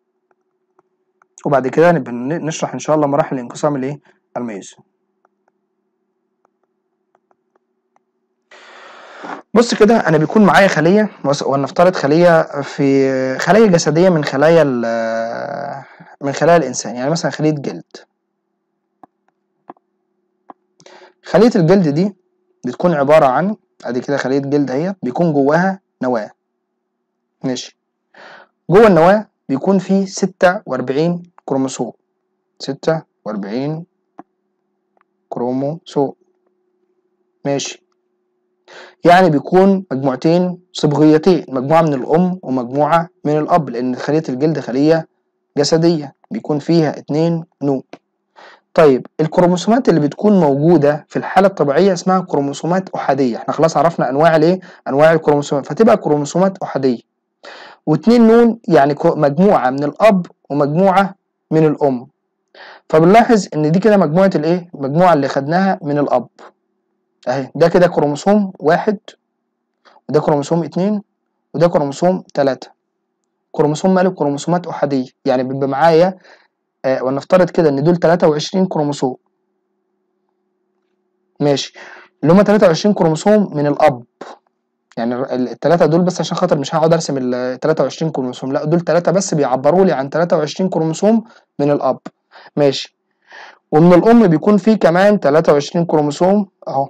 وبعد كده نبقى نشرح ان شاء الله مراحل الانقسام الايه؟ الميوزي. بص كده، انا بيكون معايا خليه، ولنفترض خليه جسديه من خلايا الانسان، يعني مثلا خليه جلد. خليه الجلد دي بتكون عباره عن، ادي كده خليه جلد اهي، بيكون جواها نواه. ماشي، جوه النواه بيكون فيه 46 كروموسوم، 46 كروموسوم. ماشي، يعني بيكون مجموعتين صبغيتين، مجموعة من الأم ومجموعة من الأب، لأن خلية الجلد خلية جسدية بيكون فيها 2 نون. طيب الكروموسومات اللي بتكون موجودة في الحالة الطبيعية اسمها كروموسومات أحادية. احنا خلاص عرفنا أنواع الكروموسومات، فتبقى كروموسومات أحادية. و2 نون يعني مجموعة من الأب ومجموعة من الأم. فبنلاحظ إن دي كده مجموعة المجموعة اللي خدناها من الأب أهي، ده كده كروموسوم 1 وده كروموسوم 2 وده كروموسوم 3. كروموسوم ماله؟ كروموسومات أحادية، يعني بيبقى معايا ونفترض كده إن دول 23 كروموسوم. ماشي، اللي هما 23 كروموسوم من الأب، يعني التلاتة دول بس عشان خاطر مش هقعد ارسم ال 23 كروموسوم، لا دول تلاتة بس بيعبروا لي عن 23 كروموسوم من الاب. ماشي. ومن الام بيكون فيه كمان 23 كروموسوم اهو.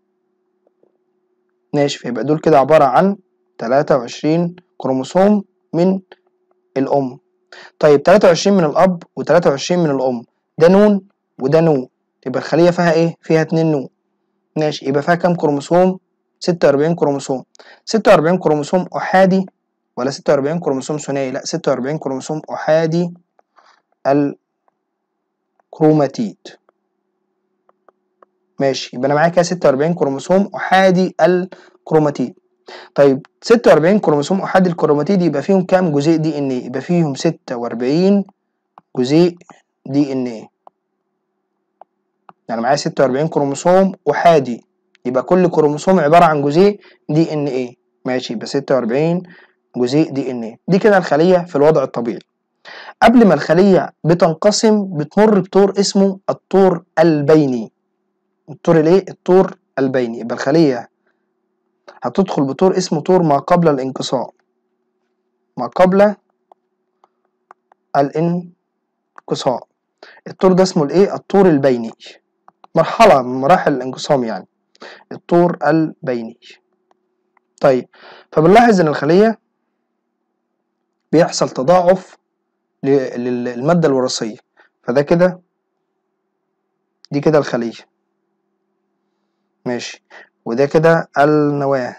ماشي، فيبقى دول كده عبارة عن 23 كروموسوم من الام. طيب 23 من الاب و23 من الام، ده نون وده نون، يبقى الخلية فيها ايه؟ فيها 2 نون. ماشي، يبقى فيها كام كروموسوم؟ 46 كروموسوم. 46 كروموسوم احادي ولا 46 كروموسوم ثنائي؟ لا 46 كروموسوم احادي الكروماتيد. ماشي، يبقى انا معايا كده 46 كروموسوم احادي الكروماتيد. طيب 46 كروموسوم احادي الكروماتيد يبقى فيهم كام جزيء دي ان ايه؟ يبقى فيهم 46 جزيء دي ان ايه. يعني معايا 46 كروموسوم احادي، يبقى كل كروموسوم عبارة عن جزيء دي ان ايه. ماشي، يبقى 46 جزيء دي ان ايه. دي كده الخلية في الوضع الطبيعي. قبل ما الخلية بتنقسم بتمر بطور اسمه الطور البيني. الطور الايه؟ الطور البيني. يبقى الخلية هتدخل بطور اسمه طور ما قبل الانقسام. ما قبل الانقسام. الطور ده اسمه الايه؟ الطور البيني. مرحلة من مراحل الانقسام يعني. الطور البيني. طيب، فبنلاحظ ان الخلية بيحصل تضاعف للمادة الوراثية. فده كده، دي كده الخلية. ماشي، وده كده النواة.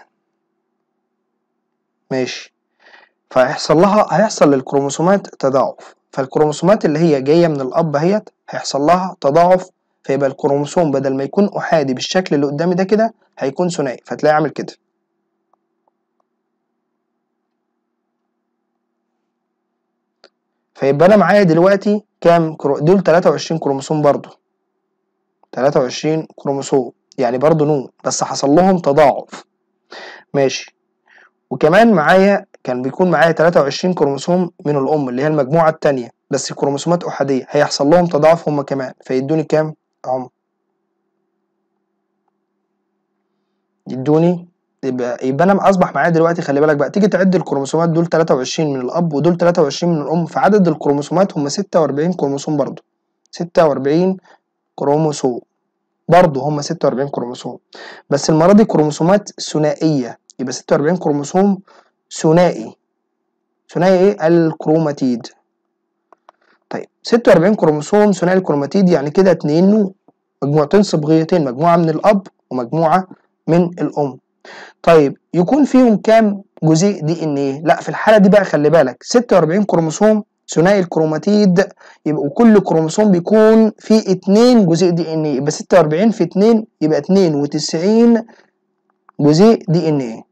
ماشي، هيحصل للكروموسومات تضاعف. فالكروموسومات اللي هي جاية من الأب اهيت هيحصل لها تضاعف، فيبقى الكروموسوم بدل ما يكون أحادي بالشكل اللي قدامي ده كده هيكون ثنائي، فتلاقيه عامل كده. فيبقى أنا معايا دلوقتي كام دول 23 كروموسوم برضو. 23 كروموسوم يعني برضو نون، بس حصل لهم تضاعف. ماشي، وكمان معايا كان بيكون معايا 23 كروموسوم من الأم اللي هي المجموعة التانية، بس كروموسومات أحادية هيحصل لهم تضاعف هما كمان، فيدوني كام؟ يدوني يبقى انا اصبح معايا دلوقتي، خلي بالك بقى، تيجي تعد الكروموسومات دول 23 من الاب ودول 23 من الام، فعدد الكروموسومات هم 46 كروموسوم برضو. 46 كروموسوم برضو، هم 46 كروموسوم، بس المره دي كروموسومات ثنائيه. يبقى 46 كروموسوم ثنائي. ثنائي ايه؟ الكروماتيد. طيب 46 كروموسوم ثنائي الكروماتيد يعني كده 2 نوع، مجموعتين صبغيتين، مجموعه من الاب ومجموعه من الام. طيب يكون فيهم كام جزيء دي ان ايه؟ لا في الحاله دي بقى خلي بالك 46 كروموسوم ثنائي الكروماتيد، يبقى كل كروموسوم بيكون فيه 2 جزيء دي ان ايه، يبقى 46 في 2 يبقى 92 جزيء دي ان ايه.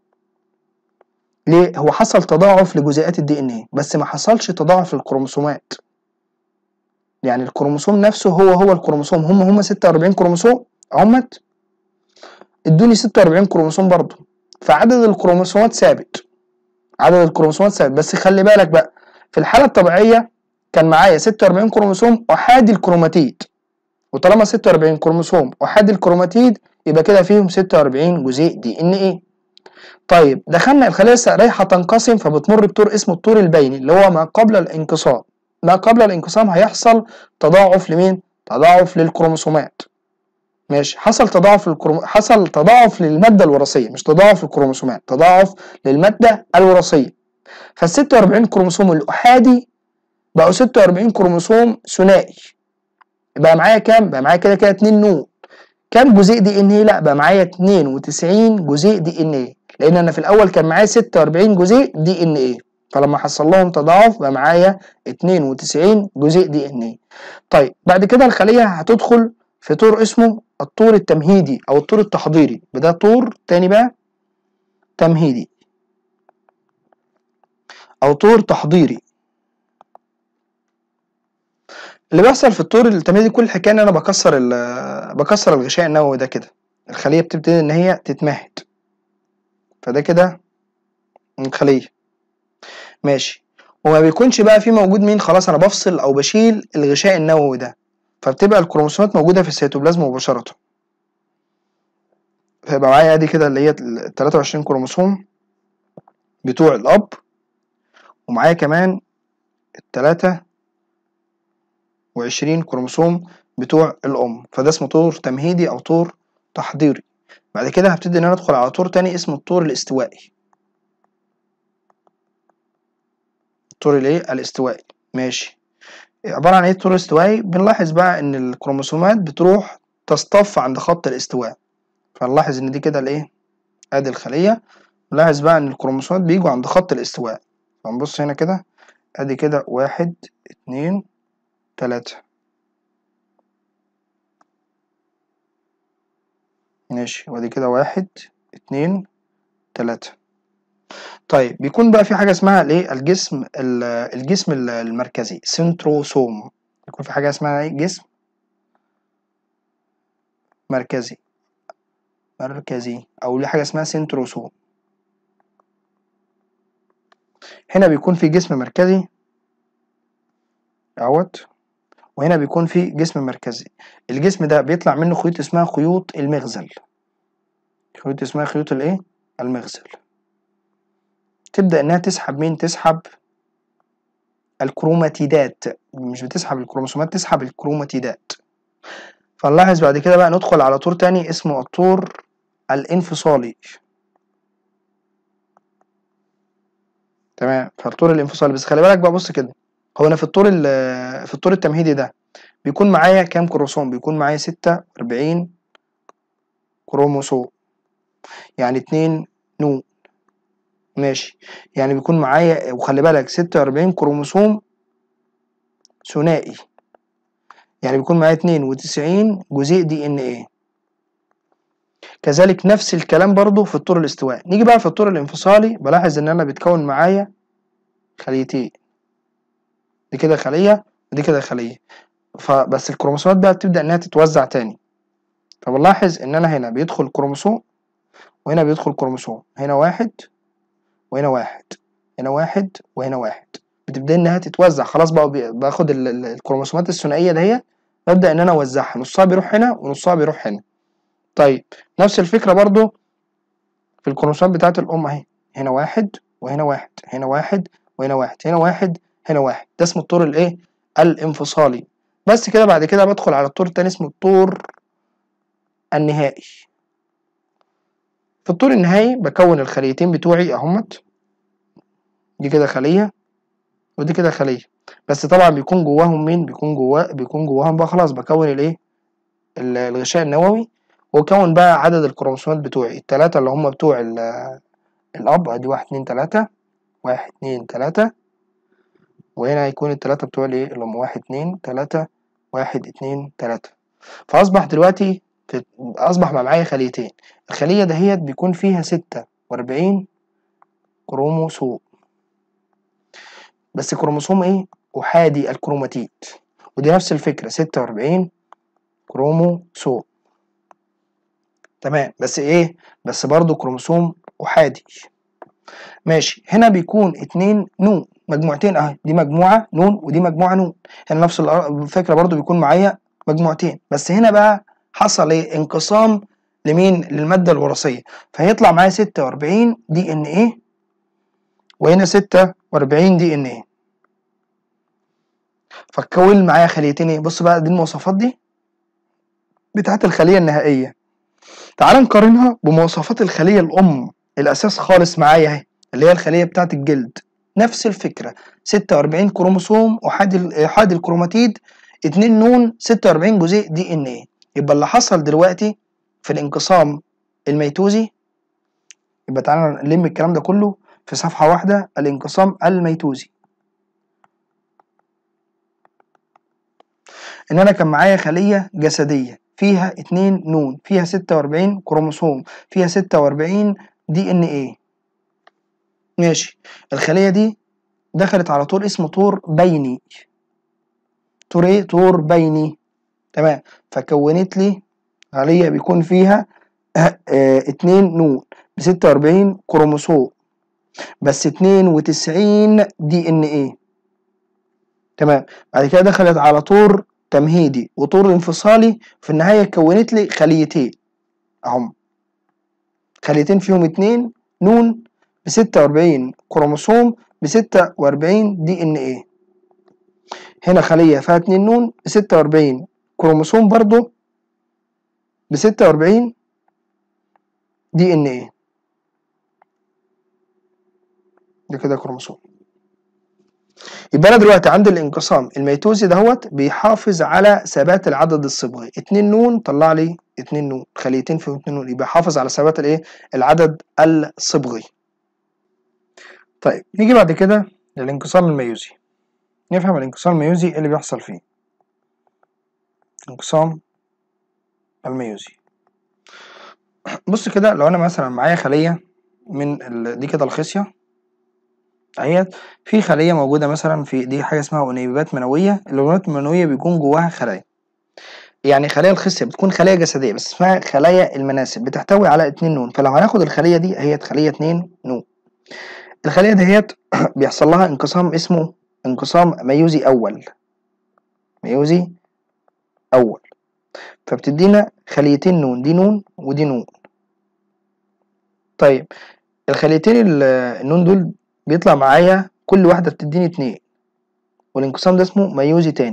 ليه؟ هو حصل تضاعف لجزيئات الدي ان ايه بس ما حصلش تضاعف للكروموسومات. يعني الكروموسوم نفسه هو الكروموسوم، هم 46 كروموسوم اهمت، ادوني 46 كروموسوم برضه، فعدد الكروموسومات ثابت. عدد الكروموسومات ثابت، بس خلي بالك بقى في الحالة الطبيعية كان معايا 46 كروموسوم أحادي الكروماتيد، وطالما 46 كروموسوم أحادي الكروماتيد يبقى كده فيهم 46 جزيء دي ان ايه. طيب دخلنا الخلية رايحة تنقسم، فبتمر بطور اسمه الطور البيني اللي هو ما قبل الانقسام. ما قبل الانقسام هيحصل تضاعف لمين؟ تضاعف للكروموسومات. ماشي، حصل تضاعف للمادة الوراثية، مش تضاعف للكروموسومات، تضاعف للمادة الوراثية. فال 46 كروموسوم الأحادي بقوا 46 كروموسوم ثنائي. بقى معايا كام؟ بقى معايا كده 2 نون. كام جزيء دي ان ايه؟ لا بقى معايا 92 جزيء دي ان ايه، لان انا في الاول كان معايا 46 جزيء دي ان ايه، فلما حصل لهم تضاعف بقى معايا 92 جزيء دي ان ايه. طيب بعد كده الخلية هتدخل في طور اسمه الطور التمهيدي او الطور التحضيري، وده طور تاني بقى تمهيدي او طور تحضيري. اللي بيحصل في الطور التمهيدي كل الحكايه ان انا بكسر الغشاء النووي ده كده، الخليه بتبتدي ان هي تتمهد، فده كده الخليه. ماشي، وما بيكونش بقى في موجود مين، خلاص انا بفصل او بشيل الغشاء النووي ده، فبتبقى الكروموسومات موجوده في السيتوبلازم مباشره. فيبقى معايا ادي كده اللي هي ال 23 كروموسوم بتوع الاب، ومعايا كمان ال 23 كروموسوم بتوع الام. فده اسمه طور تمهيدي او طور تحضيري. بعد كده هبتدي ان انا ادخل على طور تاني اسمه الطور الاستوائي. الطور الايه؟ الاستوائي. ماشي. عبارة عن ايه الطور الاستوائي؟ بنلاحظ بقى ان الكروموسومات بتروح تصطف عند خط الاستواء. فنلاحظ ان دي كده الايه؟ ادي الخلية. نلاحظ بقى ان الكروموسومات بيجوا عند خط الاستواء. فنبص هنا كده، ادي كده 1 2 3. ماشي. وادي كده 1 2 3. طيب بيكون بقى في حاجة اسمها الايه؟ الجسم المركزي، سنتروسوم. يكون في حاجة اسمها ايه؟ جسم مركزي او ليه حاجة اسمها سنتروسوم. هنا بيكون في جسم مركزي اهوت، وهنا بيكون في جسم مركزي. الجسم ده بيطلع منه خيوط اسمها خيوط المغزل. خيوط اسمها خيوط الايه؟ المغزل. تبدأ انها تسحب مين؟ تسحب الكروماتيدات. مش بتسحب الكروموسومات، تسحب الكروماتيدات. فنلاحظ بعد كده بقى ندخل على طور تاني اسمه الطور الانفصالي. تمام. فالطور الانفصالي، بس خلي بالك بقى، بص كده، هو انا في الطور التمهيدي ده بيكون معايا كام كروموسوم؟ بيكون معايا 46 كروموسوم، يعني 2 نون. ماشي. يعني بيكون معايا، وخلي بالك 46 كروموسوم ثنائي، يعني بيكون معايا 92 جزيء دي ان ايه. كذلك نفس الكلام برضو في الطور الاستوائي. نيجي بقى في الطور الانفصالي، بلاحظ ان انا بيتكون معايا خليتين، دي كده خلية ودي كده خلية. فبس الكروموسومات بقى بتبدأ انها تتوزع تاني. فبلاحظ ان انا هنا بيدخل كروموسوم وهنا بيدخل كروموسوم، هنا واحد وهنا واحد، هنا واحد وهنا واحد. بتبدأ انها تتوزع خلاص بقى. باخد الكروموسومات الثنائية دهيت، ببدأ ان انا اوزعها، نصها بيروح هنا ونصها بيروح هنا. طيب نفس الفكرة برضو في الكروموسومات بتاعت الام اهي، هنا واحد وهنا واحد، هنا واحد وهنا واحد، هنا واحد هنا واحد. ده اسمه الطور الايه؟ الانفصالي. بس كده. بعد كده بدخل على الطور التاني اسمه الطور النهائي. في الطور النهائي بكون الخليتين بتوعي اهمت، دي كده خلية ودي كده خلية. بس طبعا بيكون جواهم مين؟ بيكون جواهم بقى خلاص بكون الايه؟ الغشاء النووي. وكون بقى عدد الكروموسومات بتوعي التلاتة اللي هم بتوع الاب. ادي 1 2 3، 1 2 3. وهنا هيكون التلاتة بتوع الايه؟ اللي هم 1 2 3، 1 2 3. فاصبح دلوقتي اصبح معايا خليتين. الخلية دهيت بيكون فيها 46 كروموسوم، بس كروموسوم ايه؟ احادي الكروماتيد. ودي نفس الفكرة، 46 كروموسوم. تمام. بس ايه؟ بس برضو كروموسوم احادي. ماشي. هنا بيكون 2 نون، مجموعتين اهي، دي مجموعة نون ودي مجموعة نون. هنا نفس الفكرة برضو بيكون معايا مجموعتين. بس هنا بقى حصل ايه؟ انقسام لمين؟ للمادة الوراثية. فهيطلع معايا 46 دي ان ايه، وهنا 46 دي ان ايه. فكون معايا خليتين ايه؟ بص بقى، دي المواصفات دي بتاعت الخلية النهائية. تعال نقارنها بمواصفات الخلية الأم الأساس خالص معايا اهي، اللي هي الخلية بتاعت الجلد. نفس الفكرة، 46 كروموسوم أحادي الكروماتيد، 2 نون، 46 جزيء دي ان ايه. يبقى اللي حصل دلوقتي في الانقسام الميتوزي، يبقى تعالى نلم الكلام ده كله في صفحة واحدة. الانقسام الميتوزي ان انا كان معايا خلية جسدية فيها 2 نون، فيها 46 كروموسوم، فيها 46 دي ان ايه. ماشي. الخلية دي دخلت على طور اسمه طور بيني. طور ايه؟ طور بيني. تمام. فكونت لي خلية بيكون فيها 2 نون ب 46 كروموسوم، بس 92 دي ان ايه. تمام. بعد كده دخلت على طور تمهيدي وطور انفصالي. في النهاية كونت لي خليتين اهم. خليتين فيهم 2 نون ب46 كروموسوم ب46 دي ان ايه. هنا خلية فيها 2 نون ب46 كروموسوم برضو ب46 دي ان ايه. ده كده كروموسوم. يبقى انا دلوقتي عندي الانقسام الميتوزي دهوت بيحافظ على ثبات العدد الصبغي. 2 نون طلع لي 2 نون، خليتين فيهم 2 نون، يبقى حافظ على ثبات الايه؟ العدد الصبغي. طيب نيجي بعد كده للانقسام الميوزي. نفهم الانقسام الميوزي ايه اللي بيحصل فيه. انقسام الميوزي، بص كده، لو انا مثلا معايا خليه من دي كده الخصيه اهيت، في خليه موجوده مثلا في دي حاجه اسمها انيبيبات منويه. الانيبيبات المنويه بيكون جواها خلايا، يعني خلايا الخصيه بتكون خلايا جسديه بس اسمها خلايا المناسب، بتحتوي على 2 نون. فلو هناخد الخليه دي هي خليه 2 نون، الخليه ديت بيحصل لها انقسام اسمه انقسام ميوزي اول. ميوزي اول، فبتدينا خليتين نون، دي نون ودي نون. طيب الخليتين النون دول بيطلع معايا كل واحدة بتديني 2، والانقسام ده اسمه ميوزي تاني.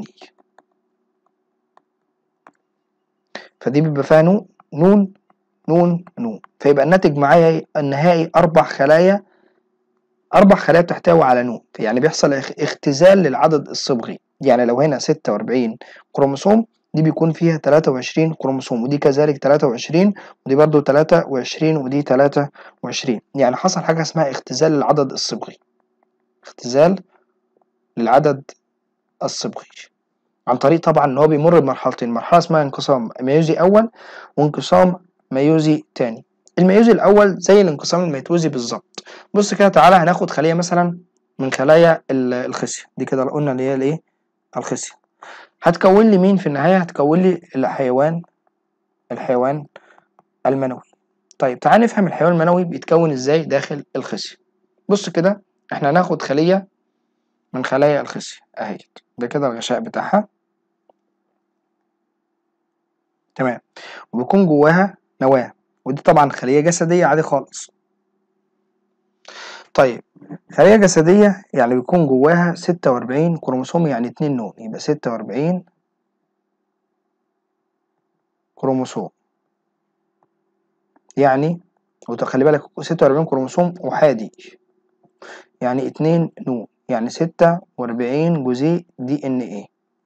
فدي بيبقى فيها نون نون نون نون، فيبقى الناتج معايا النهائي 4 خلايا، 4 خلايا بتحتوي على نون. يعني بيحصل اختزال للعدد الصبغي. يعني لو هنا 46 كروموسوم، دي بيكون فيها 23 كروموسوم، ودي كذلك 23، ودي برضو 23، ودي 23. يعني حصل حاجة اسمها اختزال للعدد الصبغي. اختزال للعدد الصبغي عن طريق طبعا ان هو بيمر بمرحلتين، مرحلة اسمها انقسام ميوزي اول وانقسام ميوزي تاني. الميوزي الاول زي الانقسام الميتوزي بالظبط. بص كده تعالى هناخد خلية مثلا من خلايا الخصية دي كده، قلنا اللي هي الايه؟ الخصية. هتكون لي مين في النهاية؟ هتكون لي الحيوان المنوي. طيب تعالى نفهم الحيوان المنوي بيتكون ازاي داخل الخصية. بص كده، احنا هناخد خلية من خلايا الخصية اهيت، ده كده الغشاء بتاعها، تمام، وبيكون جواها نواة، ودي طبعا خلية جسدية عادي خالص. طيب خلية جسدية يعني بيكون جواها 46 كروموسوم، يعني 2 نون، يبقى 46 كروموسوم. يعني وتخلي بالك 46 كروموسوم أحادي، يعني 2 نون، يعني 46 جزيء دي ان ايه.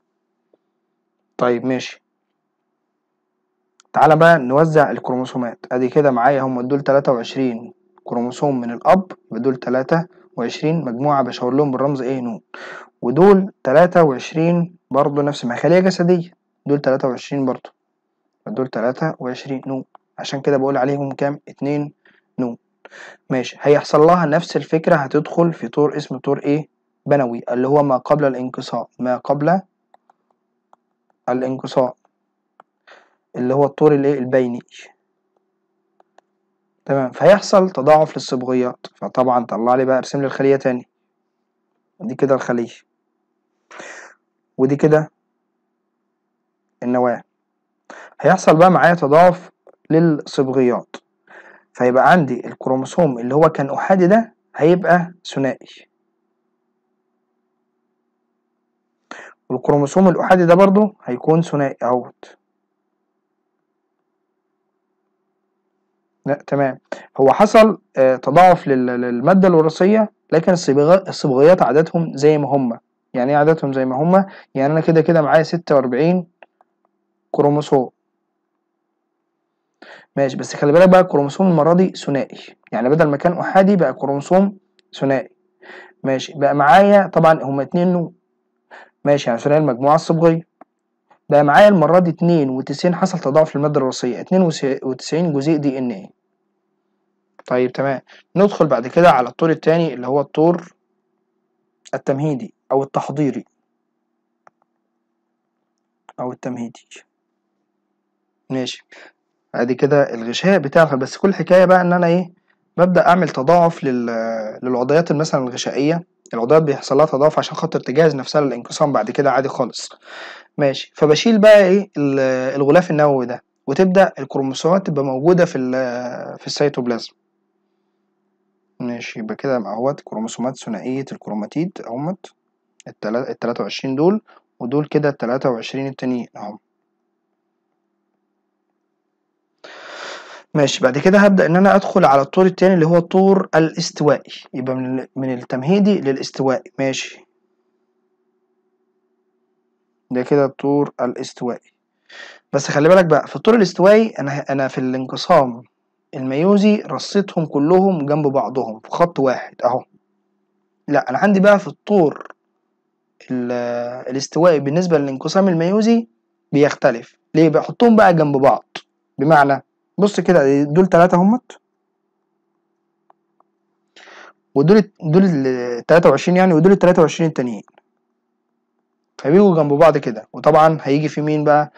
طيب ماشي، تعالى بقى نوزع الكروموسومات. ادي كده معايا هم دول 23 كروموسوم من الاب، دول 23 مجموعة بشاور لهم بالرمز ايه؟ نون. ودول 23 برضو نفس ما خلية جسدية، دول 23 برضو، دول 23 نون، عشان كده بقول عليهم كام؟ 2 نون. ماشي، هيحصل لها نفس الفكرة، هتدخل في طور اسمه طور ايه؟ بنوي، اللي هو ما قبل الانقسام، ما قبل الانقسام، اللي هو الطور الايه؟ البيني. تمام، فهيحصل تضاعف للصبغيات. فطبعا طلع لي بقى، ارسم لي الخلية تاني، دي كده الخلية، ودي كده النواة. هيحصل بقى معايا تضاعف للصبغيات، فيبقى عندي الكروموسوم اللي هو كان أحادي ده هيبقى ثنائي، والكروموسوم الأحادي ده برضو هيكون ثنائي اهوت. لا تمام، هو حصل تضاعف للمادة الوراثية، لكن الصبغيات عددهم زي ما هم. يعني ايه عددهم زي ما هم؟ يعني انا كده كده معايا 46 كروموسوم، ماشي، بس خلي بالك بقى الكروموسوم المرة دي ثنائي، يعني بدل ما كان أحادي بقى كروموسوم ثنائي. ماشي، بقى معايا طبعا هما 2 نون، ماشي، يعني ثنائي المجموعة الصبغية. بقى معايا المرة دي 92، حصل تضاعف للمادة الوراثية، 92 جزيء دي ان ايه. طيب تمام، ندخل بعد كده على الطور التاني اللي هو الطور التمهيدي أو التحضيري أو التمهيدي. ماشي، ادي كده الغشاء بتاعها. بس كل الحكايه بقى ان انا ايه؟ ببدا اعمل تضاعف للعضيات مثلا الغشائيه. العضيات بيحصل لها تضاعف عشان خاطر تجهز نفسها للانقسام بعد كده عادي خالص. ماشي، فبشيل بقى ايه؟ الغلاف النووي ده. وتبدأ الكروموسومات تبقى موجودة في السيتوبلازم. ماشي، يبقى كده اهوت كروموسومات ثنائية الكروماتيد اهمت ال23 دول، ودول كده ال23 التانيين اهم. ماشي، بعد كده هبدأ إن أنا أدخل على الطور التاني اللي هو الطور الاستوائي، يبقى من التمهيدي للاستوائي. ماشي، ده كده الطور الاستوائي. بس خلي بالك بقى، في الطور الاستوائي أنا في الانقسام الميوزي رصيتهم كلهم جنب بعضهم في خط واحد أهو. لا، أنا عندي بقى في الطور الاستوائي بالنسبة للانقسام الميوزي بيختلف. ليه؟ بحطهم بقى جنب بعض. بمعنى، بص كده، دول 3 همت، دول ال 23 يعني، ودول ال 23 التانيين، فبيجوا جنب بعض كده. وطبعا هيجي في مين بقى؟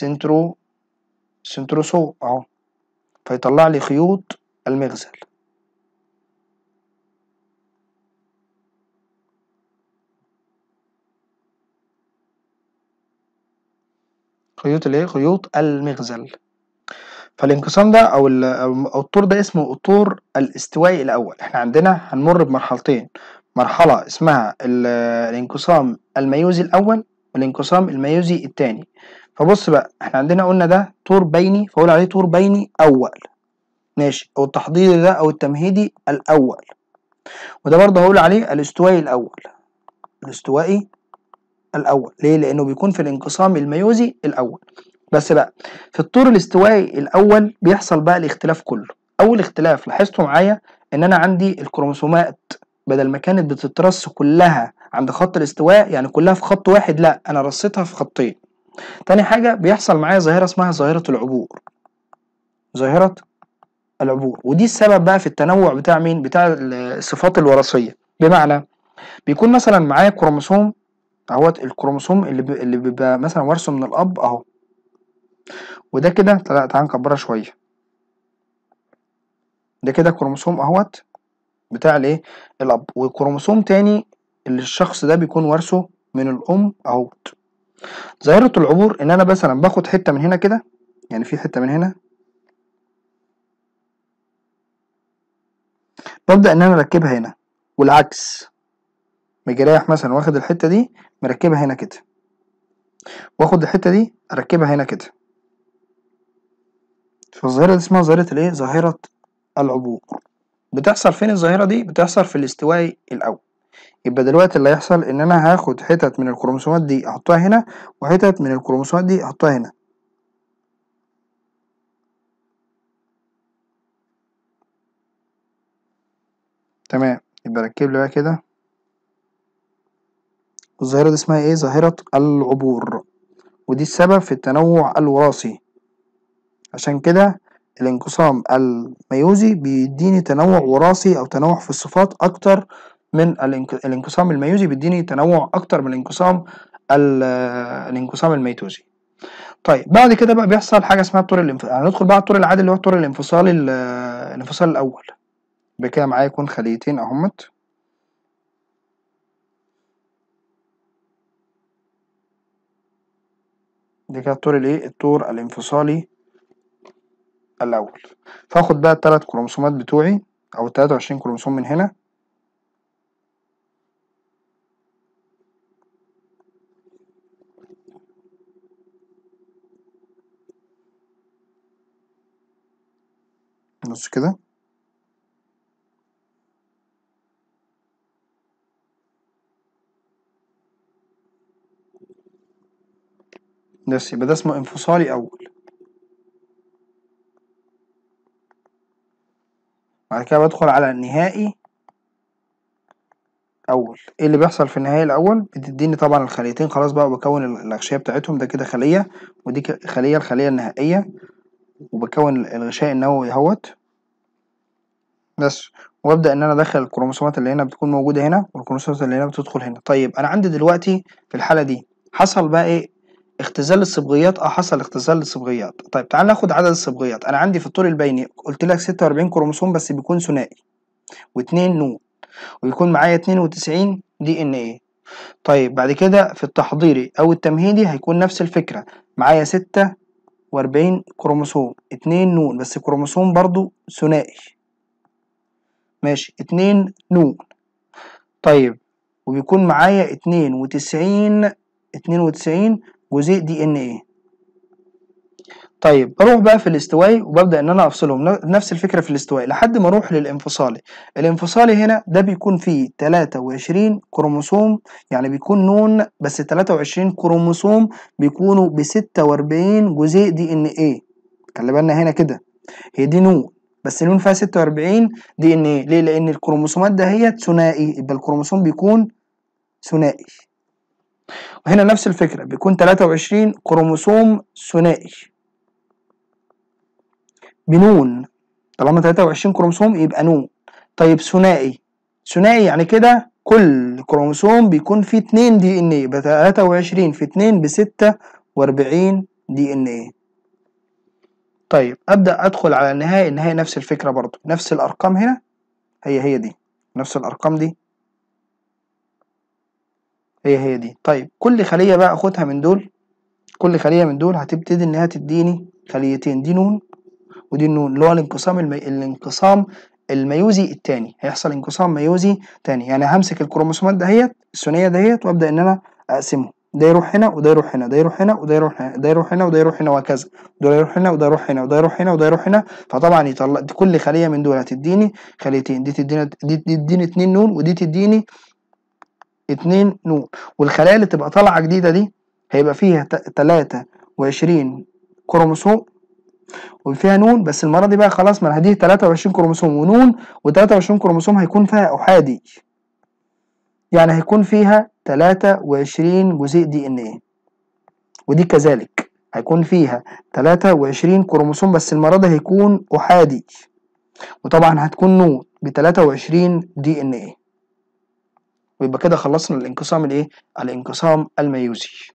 السنتروسو اهو، فيطلع لي خيوط المغزل. خيوط الايه؟ خيوط المغزل. فالانقسام ده او الطور ده اسمه الطور الاستوائي الاول. احنا عندنا هنمر بمرحلتين، مرحله اسمها الانقسام الميوزي الاول والانقسام الميوزي الثاني. فبص بقى، احنا عندنا قلنا ده طور بيني، فاقول عليه طور بيني اول. ماشي، او التحضيري ده او التمهيدي الاول. وده برضه هقول عليه الاستوائي الاول. الاستوائي الاول ليه؟ لانه بيكون في الانقسام الميوزي الاول. بس بقى في الطور الاستوائي الاول بيحصل بقى الاختلاف كله. اول اختلاف لاحظته معايا ان انا عندي الكروموسومات بدل ما كانت بتترص كلها عند خط الاستواء، يعني كلها في خط واحد، لا، انا رصيتها في خطين. تاني حاجه بيحصل معايا ظاهره اسمها ظاهره العبور. ظاهره العبور، ودي السبب بقى في التنوع بتاع مين؟ بتاع الصفات الوراثيه. بمعنى، بيكون مثلا معايا كروموسوم اهوت، الكروموسوم اللي بيبقى مثلا وارثه من الاب اهو، وده كده تعال نكبرها شويه. ده كده كروموسوم اهوت بتاع الايه؟ الاب. وكروموسوم تاني اللي الشخص ده بيكون وارثه من الام اهوت. ظاهره العبور ان انا مثلا باخد حته من هنا كده، يعني في حته من هنا، ببدا ان انا اركبها هنا، والعكس. باجي رايح مثلا واخد الحته دي مركبها هنا كده، واخد الحته دي اركبها هنا كده. فالظاهره دي اسمها ظاهره الايه؟ ظاهره العبور. بتحصل فين الظاهره دي؟ بتحصل في الاستوائي الاول. يبقى دلوقتي اللي هيحصل ان انا هاخد حتت من الكروموسومات دي احطها هنا، وحتت من الكروموسومات دي احطها هنا. تمام، يبقى ركب لي بقى كده. الظاهرة دي اسمها ايه؟ ظاهرة العبور، ودي السبب في التنوع الوراثي. عشان كده الانقسام الميوزي بيديني تنوع وراثي او تنوع في الصفات اكتر من الانقسام الميوزي بيديني تنوع اكتر من الانقسام الميتوزي. طيب، بعد كده بقى بيحصل حاجه اسمها الطور الانفصالي. هندخل بقى على الطور العادي اللي هو الطور الانفصالي، الانفصال الاول. بكده معايا يكون خليتين اهمت. دي كده الطور الايه؟ الطور الانفصالي الاول. فاخد بقى الثلاث كروموسومات بتوعي او ال 23 كروموسوم من هنا، نص كده. بس يبقى ده اسمه انفصالي اول. بعد كده بدخل على النهائي اول. ايه اللي بيحصل في النهائي الاول؟ بتديني طبعا الخليتين خلاص بقى، وبكون الاغشيه بتاعتهم. ده كده خليه، ودي خليه، الخليه النهائيه، وبكون الغشاء النووي اهوت. بس، وابدا ان انا ادخل الكروموسومات اللي هنا بتكون موجوده هنا، والكروموسومات اللي هنا بتدخل هنا. طيب، انا عندي دلوقتي في الحاله دي حصل بقى ايه؟ اختزال الصبغيات. حصل اختزال للصبغيات. طيب، تعال ناخد عدد الصبغيات. انا عندي في الطول البيني قلت لك 46 كروموسوم، بس بيكون ثنائي و2 نون، ويكون معايا 92 دي ان ايه. طيب، بعد كده في التحضيري او التمهيدي هيكون نفس الفكره، معايا 6 46 كروموسوم، 2 نون، بس كروموسوم برضو ثنائي. ماشي، 2 نون. طيب وبيكون معايا 92 جزيء دي ان ايه. طيب بروح بقى في الاستوائي وببدأ ان انا افصلهم، نفس الفكرة في الاستوائي لحد ما اروح للانفصالي. الانفصالي هنا ده بيكون فيه 23 كروموسوم، يعني بيكون نون بس 23 كروموسوم بيكونوا ب 46 جزيء دي ان ايه. خلي بالنا هنا كده، هي دي نون بس نون فيها 46 دي ان ايه. ليه؟ لان الكروموسومات دهيت ثنائي، يبقى الكروموسوم بيكون ثنائي. وهنا نفس الفكرة، بيكون 23 كروموسوم ثنائي بنون، طالما 23 كروموسوم يبقى نون. طيب ثنائي، ثنائي يعني كده كل كروموسوم بيكون فيه 2 دي ان ايه، يبقى 23 في 2 ب 46 دي ان ايه. طيب ابدا ادخل على النهايه، النهايه نفس الفكره برضو، نفس الارقام هنا هي دي، نفس الارقام دي هي دي. طيب كل خليه بقى اخدها من دول، كل خليه من دول هتبتدي انها تديني خليتين، دي نون ودي النون، اللي هو الانقسام الميوزي الثاني. هيحصل انقسام ميوزي ثاني، يعني همسك الكروموسومات دهيت الثنائيه دهيت وابدا ان انا اقسمهم، ده يروح هنا وده يروح هنا، ده يروح هنا وده يروح هنا، ده يروح هنا وده يروح هنا، وهكذا، ده يروح هنا وده يروح هنا وده يروح هنا وده يروح هنا. فطبعا يطلع كل خليه من دول هتديني خليتين، دي تديني 2 نون ودي تديني 2 نون. والخلايا اللي تبقى طالعه جديده دي هيبقى فيها 23 كروموسوم وفيها نون، بس المره دي بقى خلاص، ما هديه 23 كروموسوم ونون، و23 كروموسوم هيكون فيها احادي، يعني هيكون فيها 23 جزيء دي ان ايه. ودي كذلك هيكون فيها 23 كروموسوم، بس المره دي هيكون احادي، وطبعا هتكون نون ب 23 دي ان ايه. ويبقى كده خلصنا الانقسام الايه، الانقسام الميوزي.